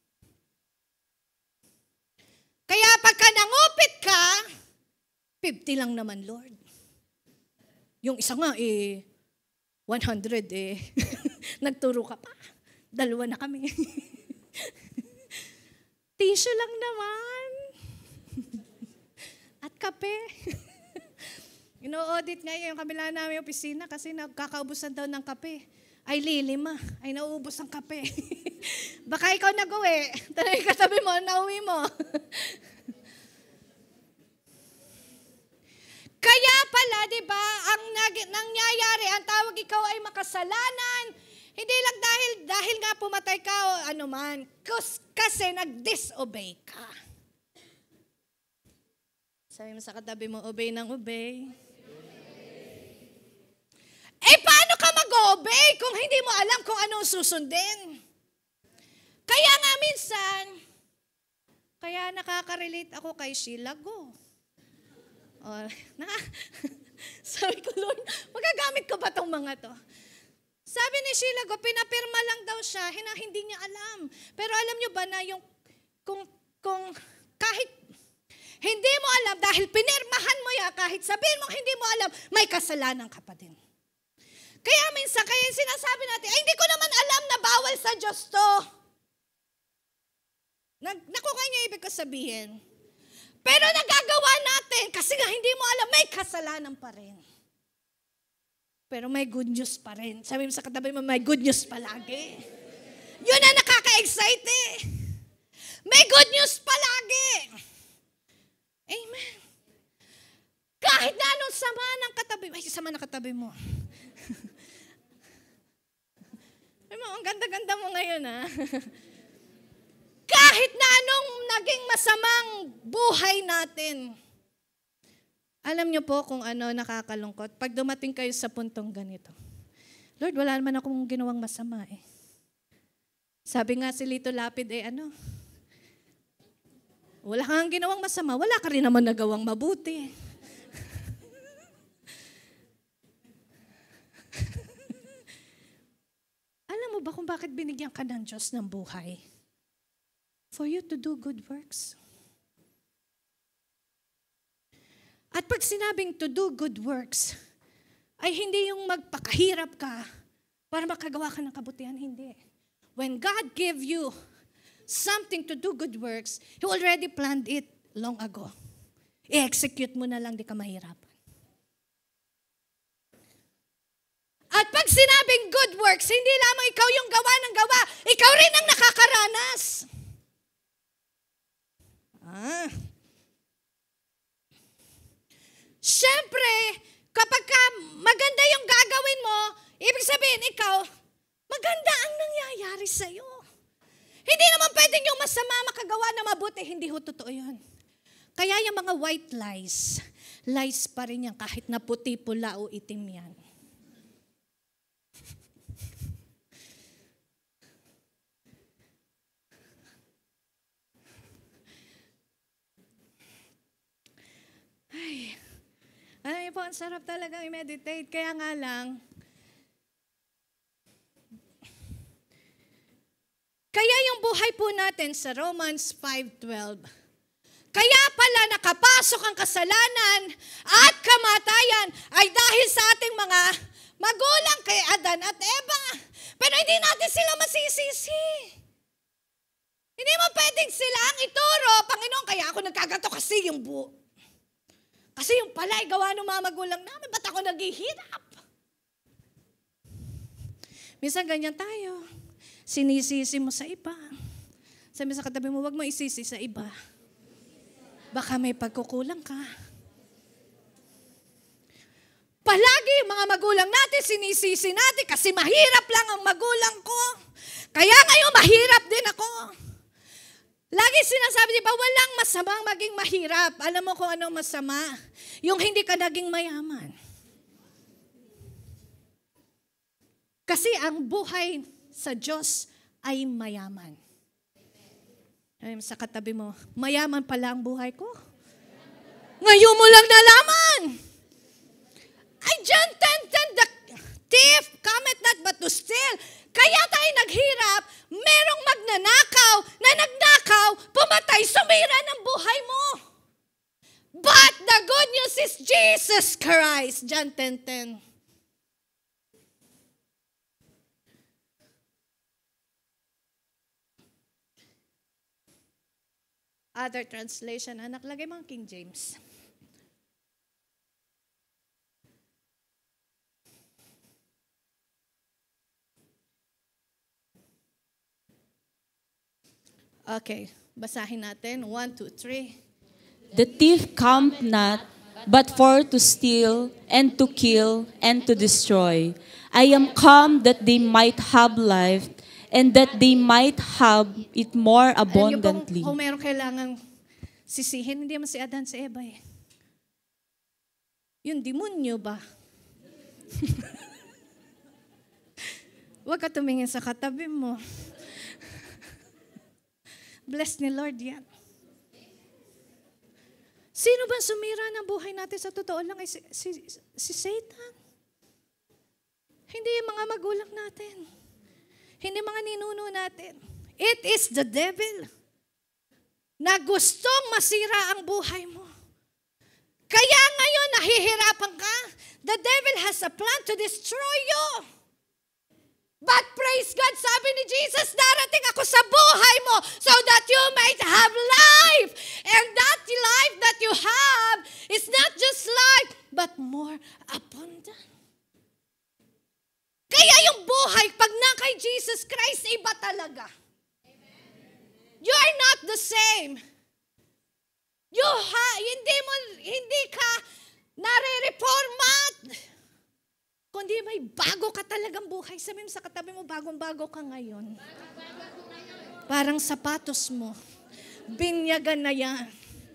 Speaker 1: Kaya pagka nangupit ka, fifty lang naman, Lord. Yung isa nga, eh, one hundred, eh. Nagturo ka pa. Dalawa na kami. Tissue lang naman. At kape. Ino-audit nga yung kabila namin yung opisina kasi nagkakaubusan daw ng kape. Ay, lilima. Ay, nauubos ang kape. Baka ikaw nag-uwi. Tanay katabi mo, nauwi mo. Kaya pala, di ba, ang nag- nangyayari, ang tawag ikaw ay makasalanan. Hindi lang dahil, dahil nga pumatay ka o ano man. Kasi nag-disobey ka. Sabi mo sa katabi mo, obey ng obey. Eh, paano ka mag-obey kung hindi mo alam kung anong susundin? Kaya nga minsan, kaya nakaka-relate ako kay Sheila Go. Oh, na, sabi ko, Lord, magagamit ko ba itong mga to? Sabi ni Sheila Go, pinapirma lang daw siya, hindi niya alam. Pero alam niyo ba na yung, kung, kung kahit, Hindi mo alam dahil pinirmahan mo yan, kahit sabihin mo hindi mo alam, may kasalanan ka pa din. Kaya minsan, kaya sinasabi natin, ay hindi ko naman alam na bawal sa Diyos to. Nakuha niyo ibig ko sabihin. Pero nagagawa natin kasi nga hindi mo alam, may kasalanan pa rin. Pero may good news pa rin. Sabi mo sa katabi mo, may good news palagi. Yun na nakaka-excite eh. May good news palagi. Amen. Kahit na anong sama ng katabi mo, ay sama ng katabi mo. Ay mo, ang ganda-ganda mo ngayon ha. Kahit na anong naging masamang buhay natin. Alam niyo po kung ano nakakalungkot. Pag dumating kayo sa puntong ganito, Lord, wala naman akong ginawang masama eh. Sabi nga si Lito Lapid eh ano, wala kang ginawang masama, wala ka rin naman nagawang mabuti. Alam mo ba kung bakit binigyan ka ng Diyos ng buhay? For you to do good works. At pag sinabing to do good works, ay hindi yung magpakahirap ka para makagawa ka ng kabutihan, hindi. When God gave you something to do good works, He already planned it long ago. I-execute mo na lang, di ka mahirapan. At pag sinabing good works, hindi lamang ikaw yung gawa ng gawa, ikaw rin ang nakakaranas. Ah. Siyempre, kapag ka maganda yung gagawin mo, ibig sabihin, ikaw, maganda ang nangyayari sa'yo. Hindi naman pwedeng yung masama makagawa na mabuti. Hindi ho totoo yun. Kaya yung mga white lies, lies pa rin yan kahit na puti, pula o itim yan. Ay, ay po, ang sarap talagang i-meditate. Kaya nga lang, kaya yung buhay po natin sa Romans five twelve, kaya pala nakapasok ang kasalanan at kamatayan ay dahil sa ating mga magulang kay Adan at Eva. Pero hindi natin sila masisisi. Hindi mo pwedeng sila ang ituro, Panginoon, kaya ako nagkagato kasi yung buo. Kasi yung palay, gawa ng mga magulang namin, ba't ako naghihirap? Minsan ganyan tayo. Sinisisi mo sa iba. Sabi sa katabi mo, wag mo isisi sa iba. Baka may pagkukulang ka. Palagi yung mga magulang natin, sinisisi natin kasi mahirap lang ang magulang ko. Kaya ngayon, mahirap din ako. Lagi sinasabi, di ba, walang masamang maging mahirap. Alam mo kung anong masama? Yung hindi ka naging mayaman. Kasi ang buhay sa Diyos ay mayaman. Ay, sa katabi mo, mayaman pala ang buhay ko. Ngayon mo lang nalaman. Ay, John ten ten, the thief cometh not but to steal. Kaya tayo naghirap, merong magnanakaw na nagnakaw, pumatay, sumira ng buhay mo. But the good news is Jesus Christ. John ten ten. Other translation, anak, lagay mo ang King James. Okay, basahin natin. One, two, three.
Speaker 2: The thief cometh not, but for to steal, and to kill, and to destroy. I am come that they might have life, and that they might have it more abundantly.
Speaker 1: Kung, kung meron kailangang sisihin, hindi naman si Adan, si Eva eh. Yung demonyo ba? Huwag ka tumingin sa katabi mo. Bless ni Lord yan. Sino ba sumira ng buhay natin sa totoo lang ay si, si, si Satan? Hindi yung mga magulang natin. Hindi mga ninuno natin. It is the devil. na gustong masira ang buhay mo. Kaya ngayon nahihirapan ka. The devil has a plan to destroy you. But praise God, sabi ni Jesus, darating ako sa buhay mo so that you might have life. And that life that you have is not just life, but more abundant. Kaya yung buhay, pag na kay Jesus Christ, iba talaga. You are not the same. You ha, hindi mo, hindi ka nare-reformat. Kundi may bago ka talagang buhay. Sabi mo sa katabi mo, bagong-bago ka ngayon. Parang sapatos mo. Binyagan na yan.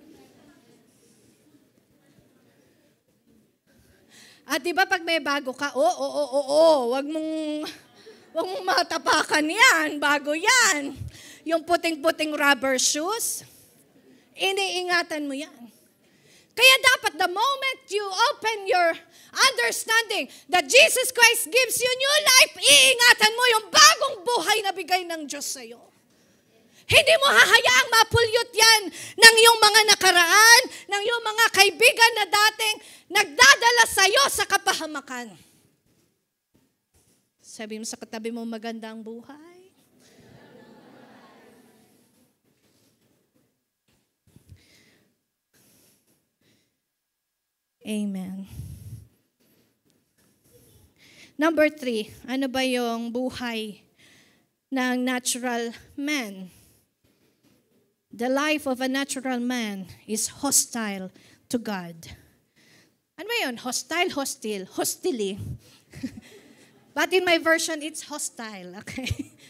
Speaker 1: At diba pag may bago ka, oo, oo, oo, oo, wag mong, wag mong matapakan yan, bago yan. Yung puting-puting rubber shoes, iniingatan mo yan. Kaya dapat the moment you open your understanding that Jesus Christ gives you new life, iingatan mo yung bagong buhay na bigay ng Diyos sa'yo. Hindi mo hahayaang mapulyot yan ng iyong mga nakaraan, ng iyong mga kaibigan na dating nagdadala sa'yo sa kapahamakan. Sabi mo sa katabi mo, maganda ang buhay. Amen. Number three, ano ba yung buhay ng natural man? The life of a natural man is hostile to God. Ano ba yun? Hostile, hostile, hostily. But in my version, it's hostile. Okay?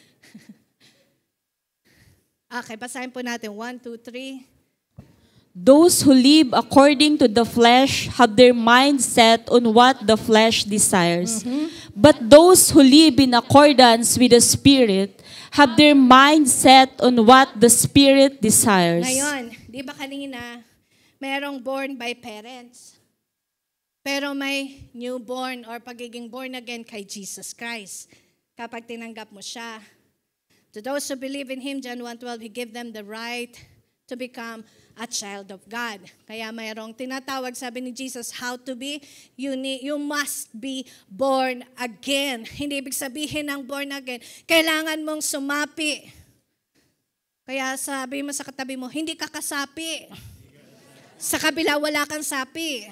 Speaker 1: Okay, basahin po natin. One, two, three.
Speaker 2: Those who live according to the flesh have their mind set on what the flesh desires. Mm-hmm. But those who live in accordance with the Spirit have their mind set on what the Spirit desires.
Speaker 1: Ngayon, di ba kanina, merong born by parents. Pero may newborn or pagiging born again kay Jesus Christ. Kapag tinanggap mo siya. To those who believe in Him, John one twelve, He gave them the right to become a child of God. Kaya mayroong tinatawag, sabi ni Jesus, how to be, you, need, you must be born again. Hindi ibig sabihin ng born again, kailangan mong sumapi. Kaya sabi mo sa katabi mo, hindi ka kasapi. Sa kabila, wala kang sapi.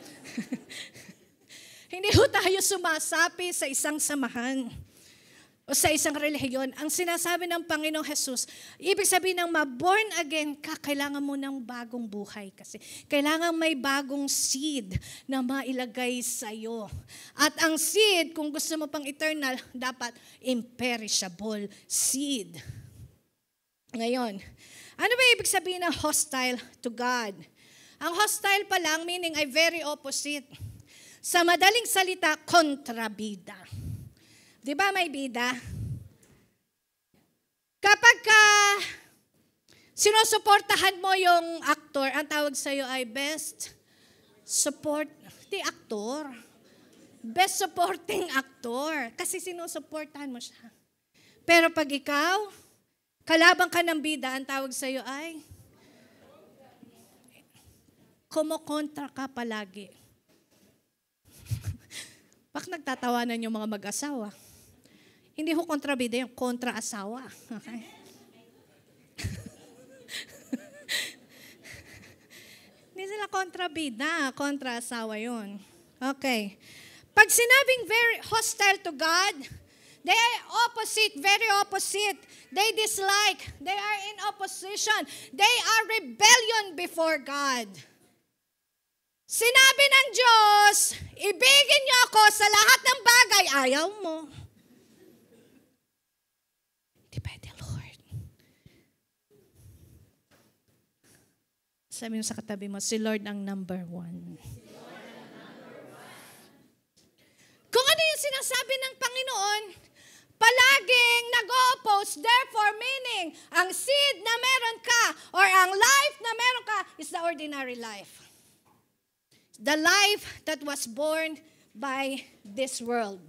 Speaker 1: Hindi ho tayo sumasapi sa isang samahan o sa isang relihiyon. Ang sinasabi ng Panginoong Jesus, ibig sabihin ng ma-born again ka, kailangan mo ng bagong buhay kasi. Kailangan may bagong seed na mailagay sa'yo. At ang seed, kung gusto mo pang eternal, dapat imperishable seed. Ngayon, ano ba ibig sabihin ng hostile to God? Ang hostile pa lang, meaning ay very opposite. Sa madaling salita, kontrabida. Di ba may bida? Kapag ka sinusuportahan mo yung actor, ang tawag sa'yo ay best support, di actor. Best supporting actor. Kasi sinusuportahan mo siya. Pero pag ikaw, kalaban ka ng bida, ang tawag sa'yo ay kumokontra ka palagi. Bak nagtatawanan yung mga mag-asawa. Hindi ho kontrabida yung kontra-asawa. Okay? Hindi sila kontrabida, kontra-asawa yun. Okay. Pag sinabing very hostile to God, they are opposite, very opposite. They dislike, they are in opposition. They are rebellion before God. Sinabi ng Diyos, ibigin niyo ako sa lahat ng bagay, ayaw mo. Di pwede, Lord. Sabi mo sa katabi mo, si Lord ang number one. Kung ano yung sinasabi ng Panginoon, palaging nag-oppose, therefore meaning, ang seed na meron ka or ang life na meron ka is the ordinary life. The life that was born by this world.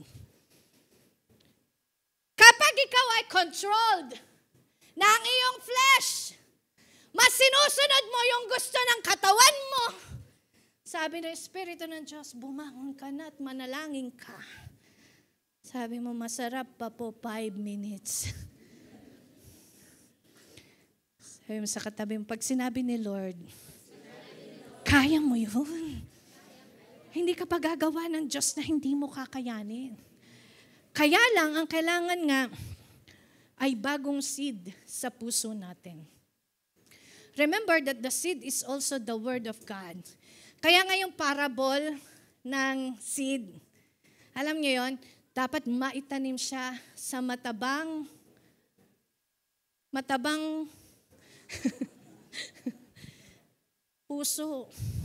Speaker 1: Kapag ikaw ay controlled ng iyong flesh, Mas sinusunod mo yung gusto ng katawan mo. Sabi ng Espiritu ng Diyos, bumangon ka na at manalangin ka. Sabi mo, masarap pa po five minutes. Sabi mo sa katabi mo, pag sinabi ni Lord, kaya mo yun. Hindi ka pa gagawa ng Diyos na hindi mo kakayanin. Kaya lang, ang kailangan nga ay bagong seed sa puso natin. Remember that the seed is also the Word of God. Kaya nga yung parable ng seed, alam niyo yon, dapat maitanim siya sa matabang, matabang puso.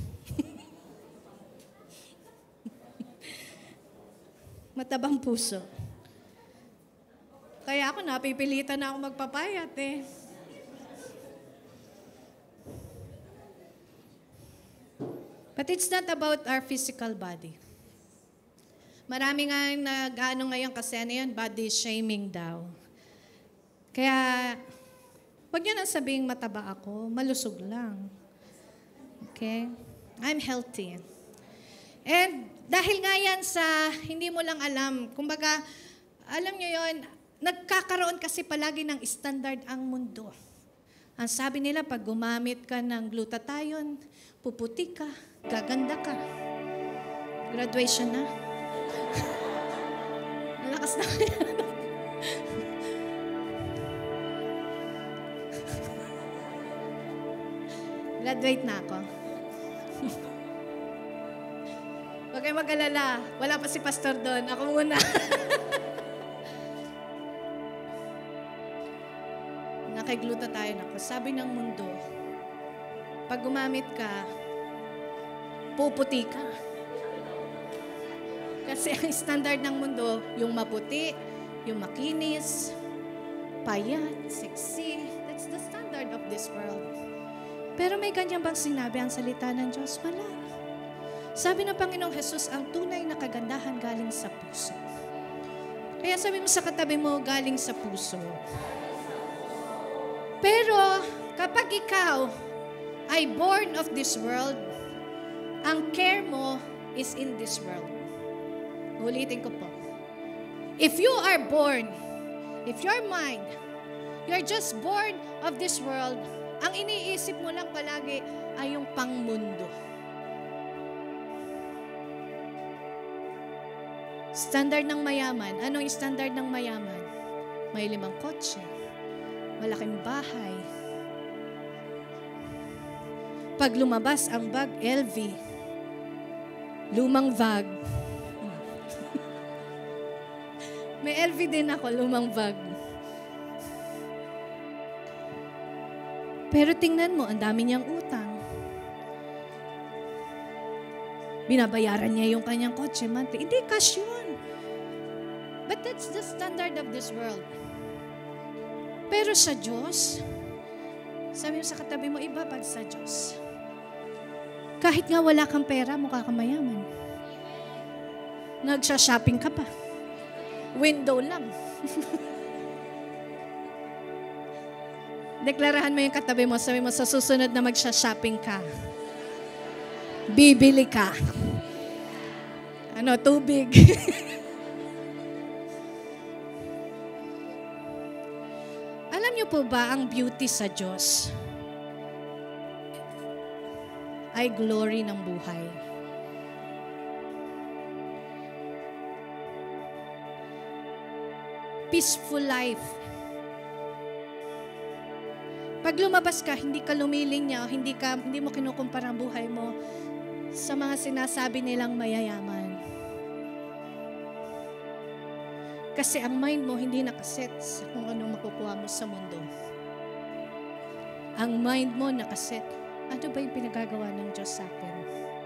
Speaker 1: Matabang puso. Kaya ako napipilitan na ako magpapayat eh. But it's not about our physical body. Marami nga nag-ano ngayon kasi ano yun, body shaming daw. Kaya, huwag nyo nang sabihing mataba ako, malusog lang. Okay? I'm healthy. And dahil nga yan sa hindi mo lang alam, kumbaga, alam nyo yun, nagkakaroon kasi palagi ng standard ang mundo. Ang sabi nila, pag gumamit ka ng glutathione, puputi ka, gaganda ka. Graduation na. Ang lakas na kaya. Graduate na ako. Huwag kayo mag-alala. Wala pa si pastor doon. Ako muna. Nakiglutathione ako. Sabi ng mundo, pag gumamit ka, puputi ka. Kasi ang standard ng mundo, yung maputi, yung makinis, payat, sexy. That's the standard of this world. Pero may ganyan bang sinabi ang salita ng Diyos? Wala. Sabi ng Panginoong Jesus, ang tunay na kagandahan galing sa puso. Kaya sabi mo sa katabi mo, galing sa puso. Pero kapag ikaw ay born of this world, ang care mo is in this world. Ulitin ko po. If you are born, if your mind, you're just born of this world, ang iniisip mo lang palagi ay yung pangmundo. Standard ng mayaman. Anong standard ng mayaman? May limang kotse, malaking bahay. Pag lumabas ang bag, L V, lumang bag. May L V din ako, lumang bag. Pero tingnan mo, ang dami niyang utang. Binabayaran niya yung kanyang kotse monthly. Hindi, cash yun. But that's the standard of this world. Pero sa Diyos, sabi mo sa katabi mo, iba pag sa Diyos. Kahit nga wala kang pera, mukha kang mayaman. Nagsha-shopping ka pa. Window lang. Deklarahan mo yung katabi mo, sabi mo, sa susunod na magsha-shopping ka, bibili ka. Ano, tubig. Alam niyo po ba, ang beauty sa Diyos ay glory ng buhay. Peaceful life. Pag lumabas ka, hindi ka lumiling niya, hindi, ka, hindi mo kinukumpara ang buhay mo sa mga sinasabi nilang mayayaman. Kasi ang mind mo hindi nakaset sa kung anong makukuha mo sa mundo. Ang mind mo nakaset, ano ba yung pinagagawa ng Diyos sa akin?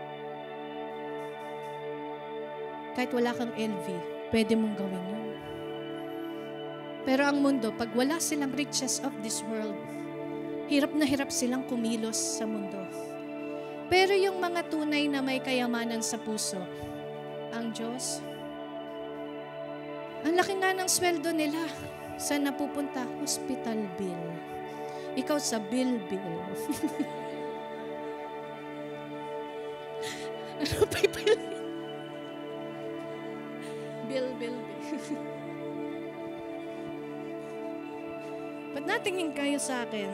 Speaker 1: Kahit wala kang L V, pwede mong gawin yun. Pero ang mundo, pag wala silang riches of this world, hirap na hirap silang kumilos sa mundo. Pero yung mga tunay na may kayamanan sa puso, ang Diyos, ang laki nga ng sweldo nila. Saan napupunta? Hospital bill. Ikaw sa bilbil. Ano pa yung bil, bil, bil. Ba't natingin kayo sa akin?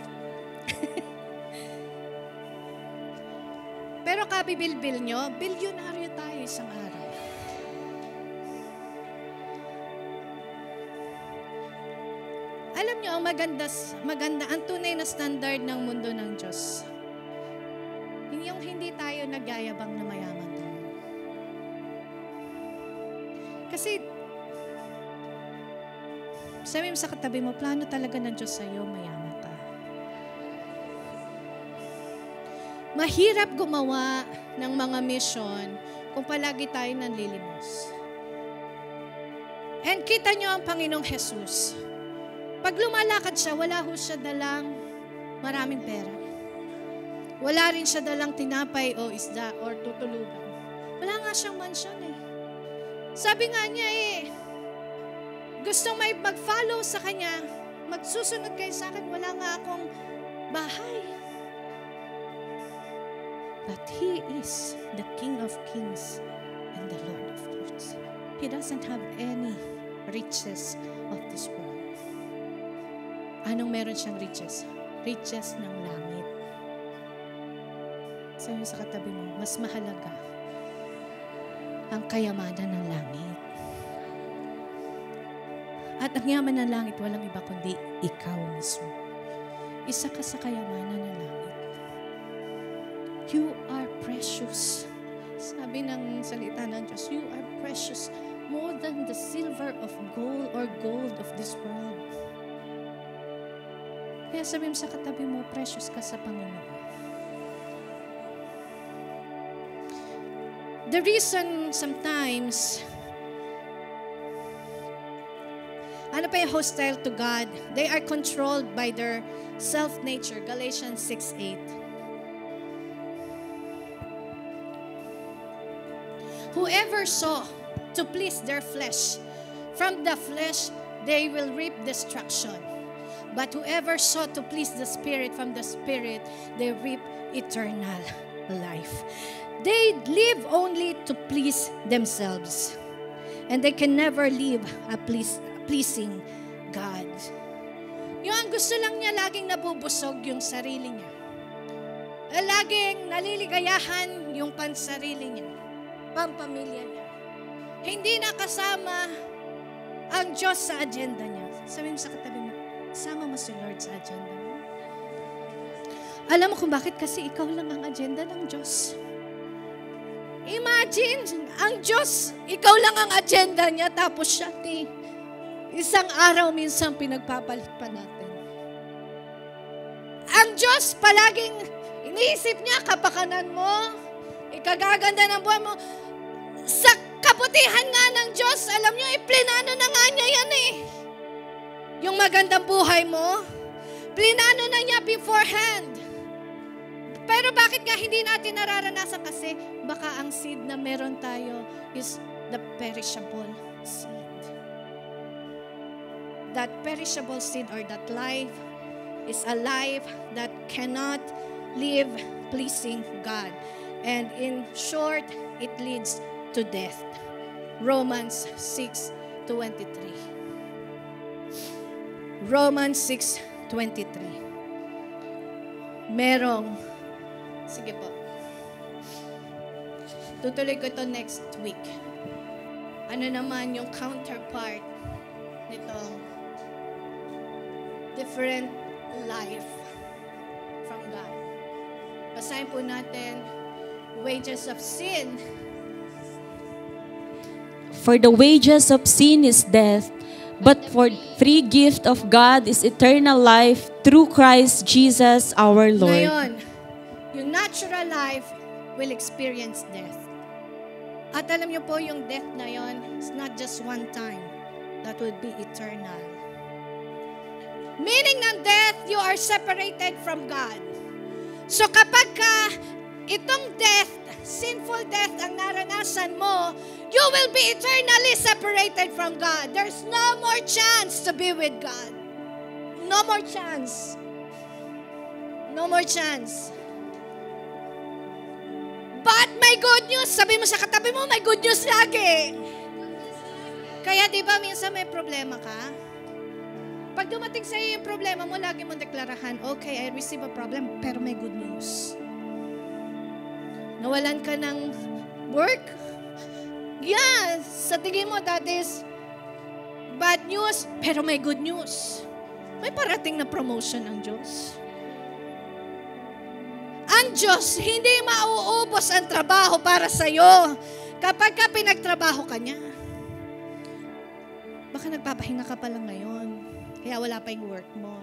Speaker 1: Pero kabibilbil nyo, bilyonaryo tayo isang araw. Alam nyo, ang maganda, maganda, ang tunay na standard ng mundo ng Diyos. Yung hindi tayo nagyayabang na mayaman tayo. Kasi, sabi mo sa katabi mo, plano talaga ng Diyos sa'yo, mayaman ka. Mahirap gumawa ng mga mission kung palagi tayo nanlilimos. And kita nyo ang Panginoong Jesus. Pag lumalakad siya, wala ho siya dalang maraming pera. Wala rin siya dalang tinapay o isda or tutulugan. Wala nga siyang mansyon eh. Sabi nga niya eh, gustong may mag-follow sa kanya, magsusunod kayo sa akin, wala nga akong bahay. But He is the King of Kings and the Lord of Lords. He doesn't have any riches of this world. Anong meron siyang riches? Riches ng langit. Sabi mo sa katabi mo, mas mahalaga ang kayamanan ng langit. At ang yaman ng langit, walang iba kundi ikaw mismo. Isa ka sa kayamanan ng langit. You are precious. Sabi ng salita ng Diyos, you are precious more than the silver of gold or gold of this world. Kaya sabi mo sa katabi mo, precious ka sa Panginoon. The reason sometimes, ano pa yung hostile to God? They are controlled by their self-nature. Galatians six eight. Whoever saw to please their flesh, from the flesh they will reap destruction. But whoever sought to please the Spirit, from the Spirit they reap eternal life. They live only to please themselves. And they can never live a please, pleasing God. Yung ang gusto lang niya, laging nabubusog yung sarili niya. Laging naliligayahan yung pansarili niya, pampamilya niya. Hindi nakasama ang Diyos sa agenda niya. Sabi mo sa katabi mo, sama mo si Lord sa agenda mo. Alam mo kung bakit? Kasi ikaw lang ang agenda ng Diyos. Imagine, ang Diyos, ikaw lang ang agenda niya, tapos siya, ti, isang araw minsan pinagpapalit pa natin. Ang Diyos, palaging iniisip niya, kapakanan mo, ikagaganda ng buwan mo. Sa kabutihan nga ng Diyos, alam niyo, iplinano na nga niya yan eh. Yung magandang buhay mo, plinano na niya beforehand. Pero bakit nga hindi natin nararanasan? Kasi baka ang seed na meron tayo is the perishable seed. That perishable seed or that life is a life that cannot live pleasing God. And in short, it leads to death. Romans six twenty-three. Romans six twenty-three. Merong Sige po. Tutuloy ko ito next week. Ano naman yung counterpart nitong different life from God. Basahin po natin, wages of sin.
Speaker 2: For the wages of sin is death, but for free gift of God is eternal life through Christ Jesus our Lord.
Speaker 1: Ngayon, yung natural life will experience death. At alam niyo po, yung death na yon, it's not just one time. That will be eternal. Meaning ng death, you are separated from God. So kapag ka itong death, sinful death ang naranasan mo, you will be eternally separated from God. There's no more chance to be with God. No more chance. No more chance. But may good news. Sabi mo sa katabi mo, may good news lagi. Kaya di ba minsan may problema ka? Pag dumating sa iyo yung problema mo, lagi mong deklarahan, okay, I receive a problem, pero may good news. Nawalan ka ng work? Yes, sa tingin mo that is bad news, pero may good news. May parating na promotion ang Diyos. Ang Diyos, hindi mauubos ang trabaho para sa iyo kapag ka pinagtrabaho ka niya. Baka nagpapahinga ka pa lang ngayon, kaya wala pa yung work mo.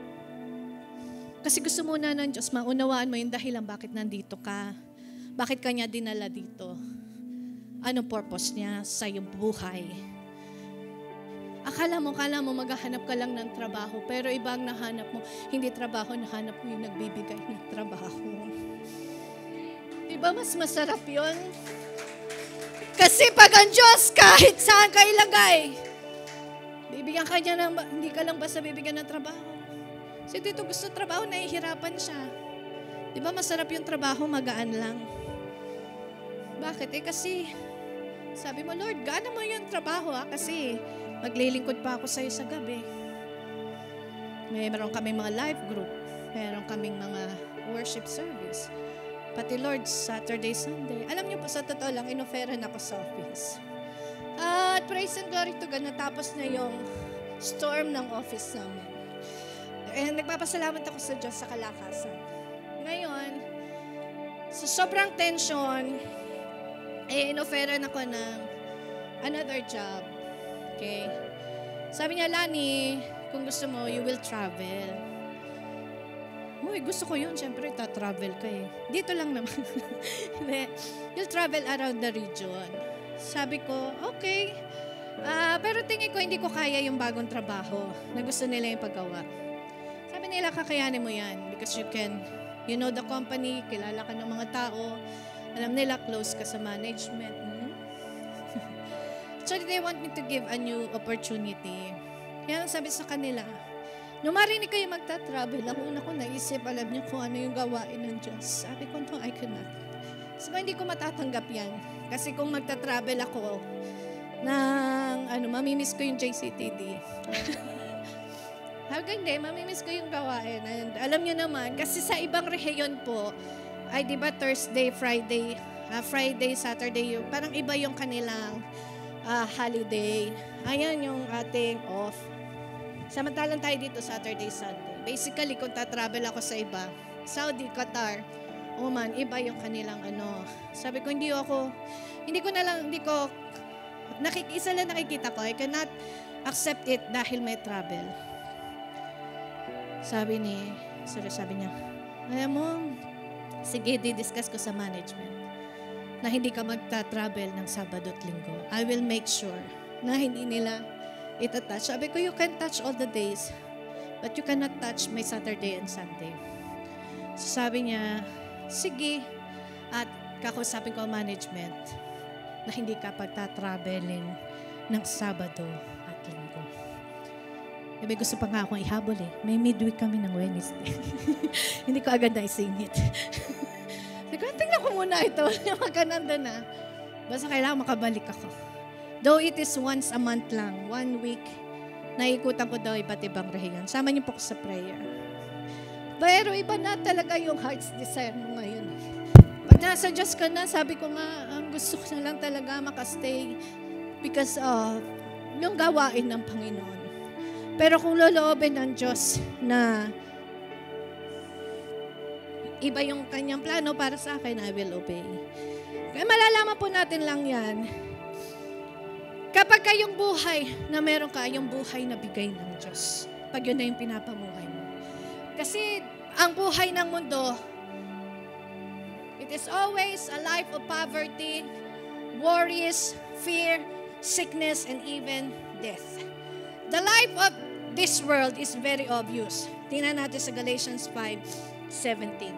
Speaker 1: Kasi gusto muna ng Diyos, maunawaan mo yung dahilan bakit nandito ka. Bakit kanya dinala dito? Anong purpose niya sa iyong buhay? Akala mo, akala mo maghahanap ka lang ng trabaho, pero ibang nahanap mo, hindi trabaho, nahanap mo yung nagbibigay ng trabaho. Diba mas masarap yun? Kasi pag ang Diyos, kahit saan ka ilagay, bibigyan ka niya ng, hindi ka lang basta bibigyan ng trabaho. Kasi dito gusto trabaho, nahihirapan siya. Diba masarap yung trabaho, magaan lang. Bakit? Eh kasi, sabi mo, Lord, gana mo yung trabaho ha, kasi maglilingkod pa ako sa'yo sa gabi. May meron kaming mga life group, meron kaming mga worship service. Pati Lord, Saturday, Sunday. Alam niyo po, sa totoo lang, inoferan ako sa office. At praise and glory to God, natapos na yung storm ng office namin. And nagpapasalamat ako sa Diyos sa kalakasan. Ngayon, sa sobrang tension, eh, inoferan ako ng another job. Okay? Sabi niya, Lani, kung gusto mo, you will travel. Uy, gusto ko yun. Siyempre, ta-travel ka eh. Dito lang naman. You'll travel around the region. Sabi ko, okay. Uh, pero tingin ko, hindi ko kaya yung bagong trabaho na gusto nila yung paggawa. Sabi nila, kakayanin mo yan because you can, you know the company, kilala ka ng mga tao, alam nila, close ka sa management. Hmm? So, they want me to give a new opportunity. Kaya sabi sa kanila, nung marinig kayo magta-travel, ang una ko naisip, alam niyo kung ano yung gawain ng Diyos. Sabi ko, no, I cannot. Sabi, hindi ko matatanggap yan. Kasi kung magta-travel ako, nang, ano, mamimiss ko yung J C T D. Sabi ko, hindi, mamimiss ko yung gawain. And alam niyo naman, kasi sa ibang rehiyon po, ay di ba Thursday, Friday, uh, Friday, Saturday, yung, parang iba yung kanilang uh, holiday. Ayan yung ating off. Samantalang tayo dito Saturday, Sunday. Basically, kung ta-travel ako sa iba, Saudi, Qatar, Oman, iba yung kanilang ano. Sabi ko, hindi ako, hindi ko na lang, hindi ko, nakik, isa lang nakikita ko, I cannot accept it dahil may travel. Sabi ni, sorry, sabi niya, alam mo, sige, di-discuss ko sa management na hindi ka magta-travel ng Sabado at Linggo. I will make sure na hindi nila ita-touch. Sabi ko, you can touch all the days, but you cannot touch my Saturday and Sunday. So sabi niya, sige, at kakausapin ko ang management na hindi ka pagta-traveling ng Sabado at Linggo. Sabi, gusto pa nga akong ihabol eh. May midweek kami ng Wednesday. Hindi ko agad naisingit. Sabi ko, tingnan ko muna ito. Maganda na. Basta kailangan makabalik ako. Though it is once a month lang, one week, naikutan ko daw iba't ibang rehiyon. Sama niyo po ko sa prayer. Pero iba na talaga yung heart's desire mo ngayon. Pag nasa Diyos ka na, sabi ko nga, ang gusto ko na lang talaga makastay because of yung gawain ng Panginoon. Pero kung loloobin ng Diyos na iba yung kanyang plano para sa akin, I will obey. Kaya malalaman po natin lang yan. Kapag kayong buhay na meron ka, yung buhay na bigay ng Diyos. Pag yun na yung pinapamuhay mo. Kasi ang buhay ng mundo, it is always a life of poverty, worries, fear, sickness, and even death. The life of this world is very obvious. Tingnan natin sa Galatians five seventeen.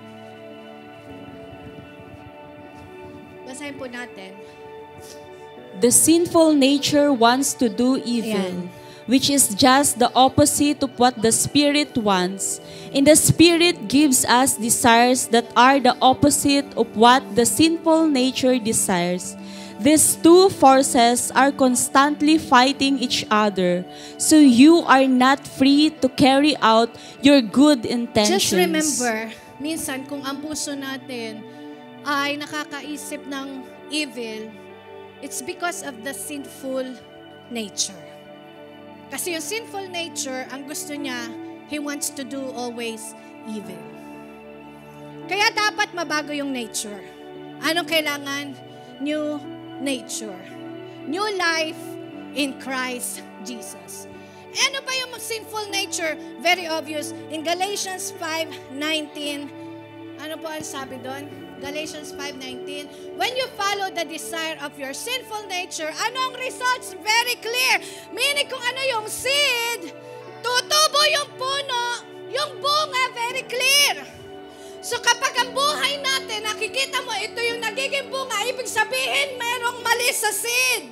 Speaker 1: Basahin po natin.
Speaker 2: The sinful nature wants to do evil, which is just the opposite of what the Spirit wants. And the Spirit gives us desires that are the opposite of what the sinful nature desires. These two forces are constantly fighting each other, so you are not free to carry out your good intentions.
Speaker 1: Just remember, minsan kung ang puso natin ay nakakaisip ng evil, it's because of the sinful nature. Kasi yung sinful nature, ang gusto niya, he wants to do always evil. Kaya dapat mabago yung nature. Anong kailangan? New nature. New life in Christ Jesus. Ano ba yung sinful nature? Very obvious. In Galatians five nineteen, ano po ang sabi doon? Galatians five nineteen, when you follow the desire of your sinful nature, ano ang results? Very clear. Meaning kung ano yung seed, tutubo yung puno, yung bunga, very clear. So kapag ang buhay natin, nakikita mo, ito yung nagiging bunga, ibig sabihin, merong mali sa seed.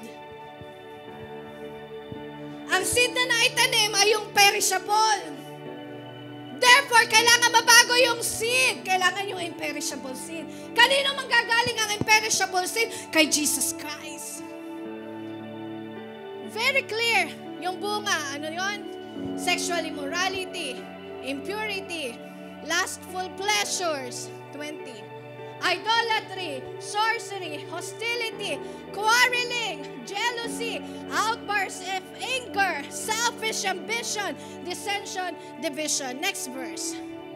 Speaker 1: Ang seed na naitanim ay yung perishable. Therefore, kailangan mabago yung seed. Kailangan yung imperishable seed. Kanino manggagaling ang imperishable seed? Kay Jesus Christ. Very clear. Yung bunga, ano yon? Sexual immorality, impurity, lustful pleasures, twenty. Idolatry, sorcery, hostility, quarreling, jealousy, outbursts of anger, selfish ambition, dissension, division. Next verse.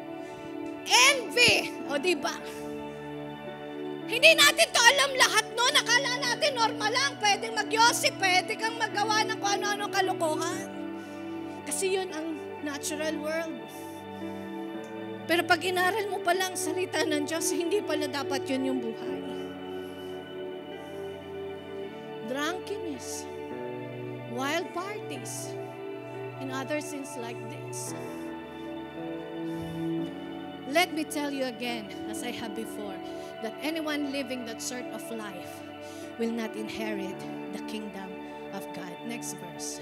Speaker 1: Envy. O diba? Hindi natin to alam lahat no. Nakala natin normal lang. Pwedeng magyosi, pwede kang magawa ng kung ano-ano kalokohan. Kasi yun ang natural world. Pero pag inaral mo palang salita ng Diyos, hindi pala dapat yun yung buhay. Drunkenness, wild parties, and other things like this. Let me tell you again, as I have before, that anyone living that sort of life will not inherit the kingdom of God. Next verse.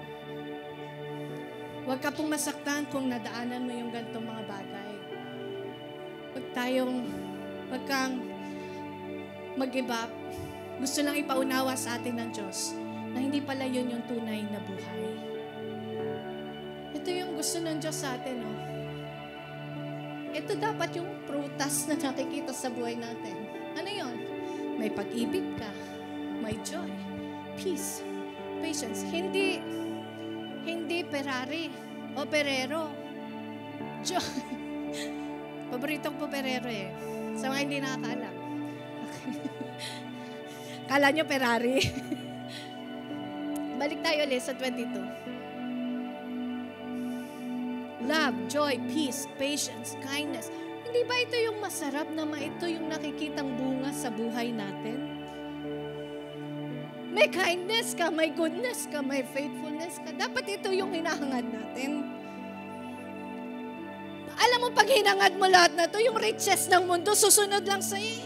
Speaker 1: Huwag ka pong masaktan kung nadaanan mo yung ganitong mga bagay. Huwag tayong, huwag kang mag-give up. Gusto lang ipaunawa sa atin ng Diyos na hindi pala yun yung tunay na buhay. Ito yung gusto ng Diyos sa atin, no? Ito dapat yung prutas na nakikita sa buhay natin. Ano yun? May pag-ibig ka, may joy, peace, patience. Hindi, hindi Ferrari o Perero. Joy. Paborito ko po Perero eh. Sa mga hindi nakakaalam. Kala nyo Ferrari? Balik tayo ulit sa twenty-two. Love, joy, peace, patience, kindness. Hindi ba ito yung masarap na ito yung nakikitang bunga sa buhay natin? May kindness ka, may goodness ka, may faithfulness ka. Dapat ito yung hinahangad natin. Alam mo, pag hinangad mo lahat na to, yung riches ng mundo, susunod lang sa'yo.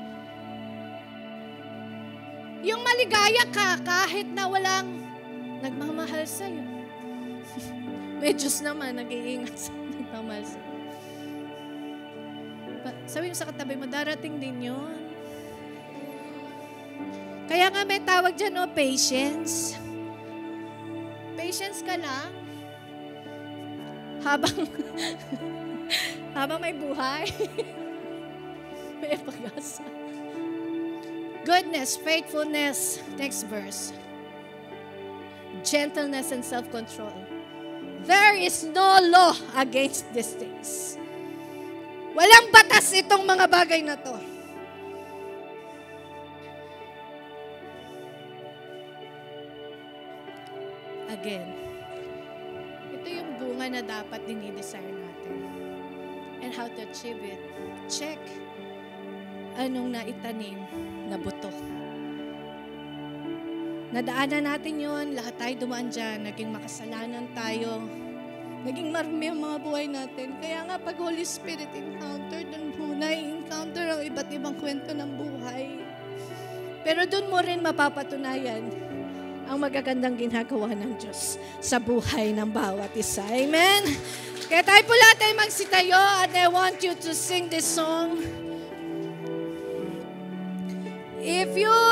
Speaker 1: Yung maligaya ka, kahit na walang nagmamahal sa'yo. May Diyos naman, nag-iingat sa'yo, nagmamahal sa'yo. Sabi mo sa katabi mo, darating din yun. Kaya nga may tawag dyan, oh, patience. Patience ka lang. Habang, habang may buhay, may pag-asa. Goodness, faithfulness, next verse. Gentleness and self-control. There is no law against these things. Walang batas itong mga bagay na to. Again, ito yung bunga na dapat dinidesire natin. And how to achieve it. Check anong naitanim na buto. Nadaanan natin yon, lahat tayo dumaan dyan, naging makasalanan tayo, naging marumi ang mga buhay natin. Kaya nga pag Holy Spirit encounter, dun muna i-encounter ang iba't ibang kwento ng buhay. Pero doon mo rin mapapatunayan ang magagandang ginagawa ng Diyos sa buhay ng bawat isa. Amen? Kaya tayo po lahat ay magsitayo and I want you to sing this song. If you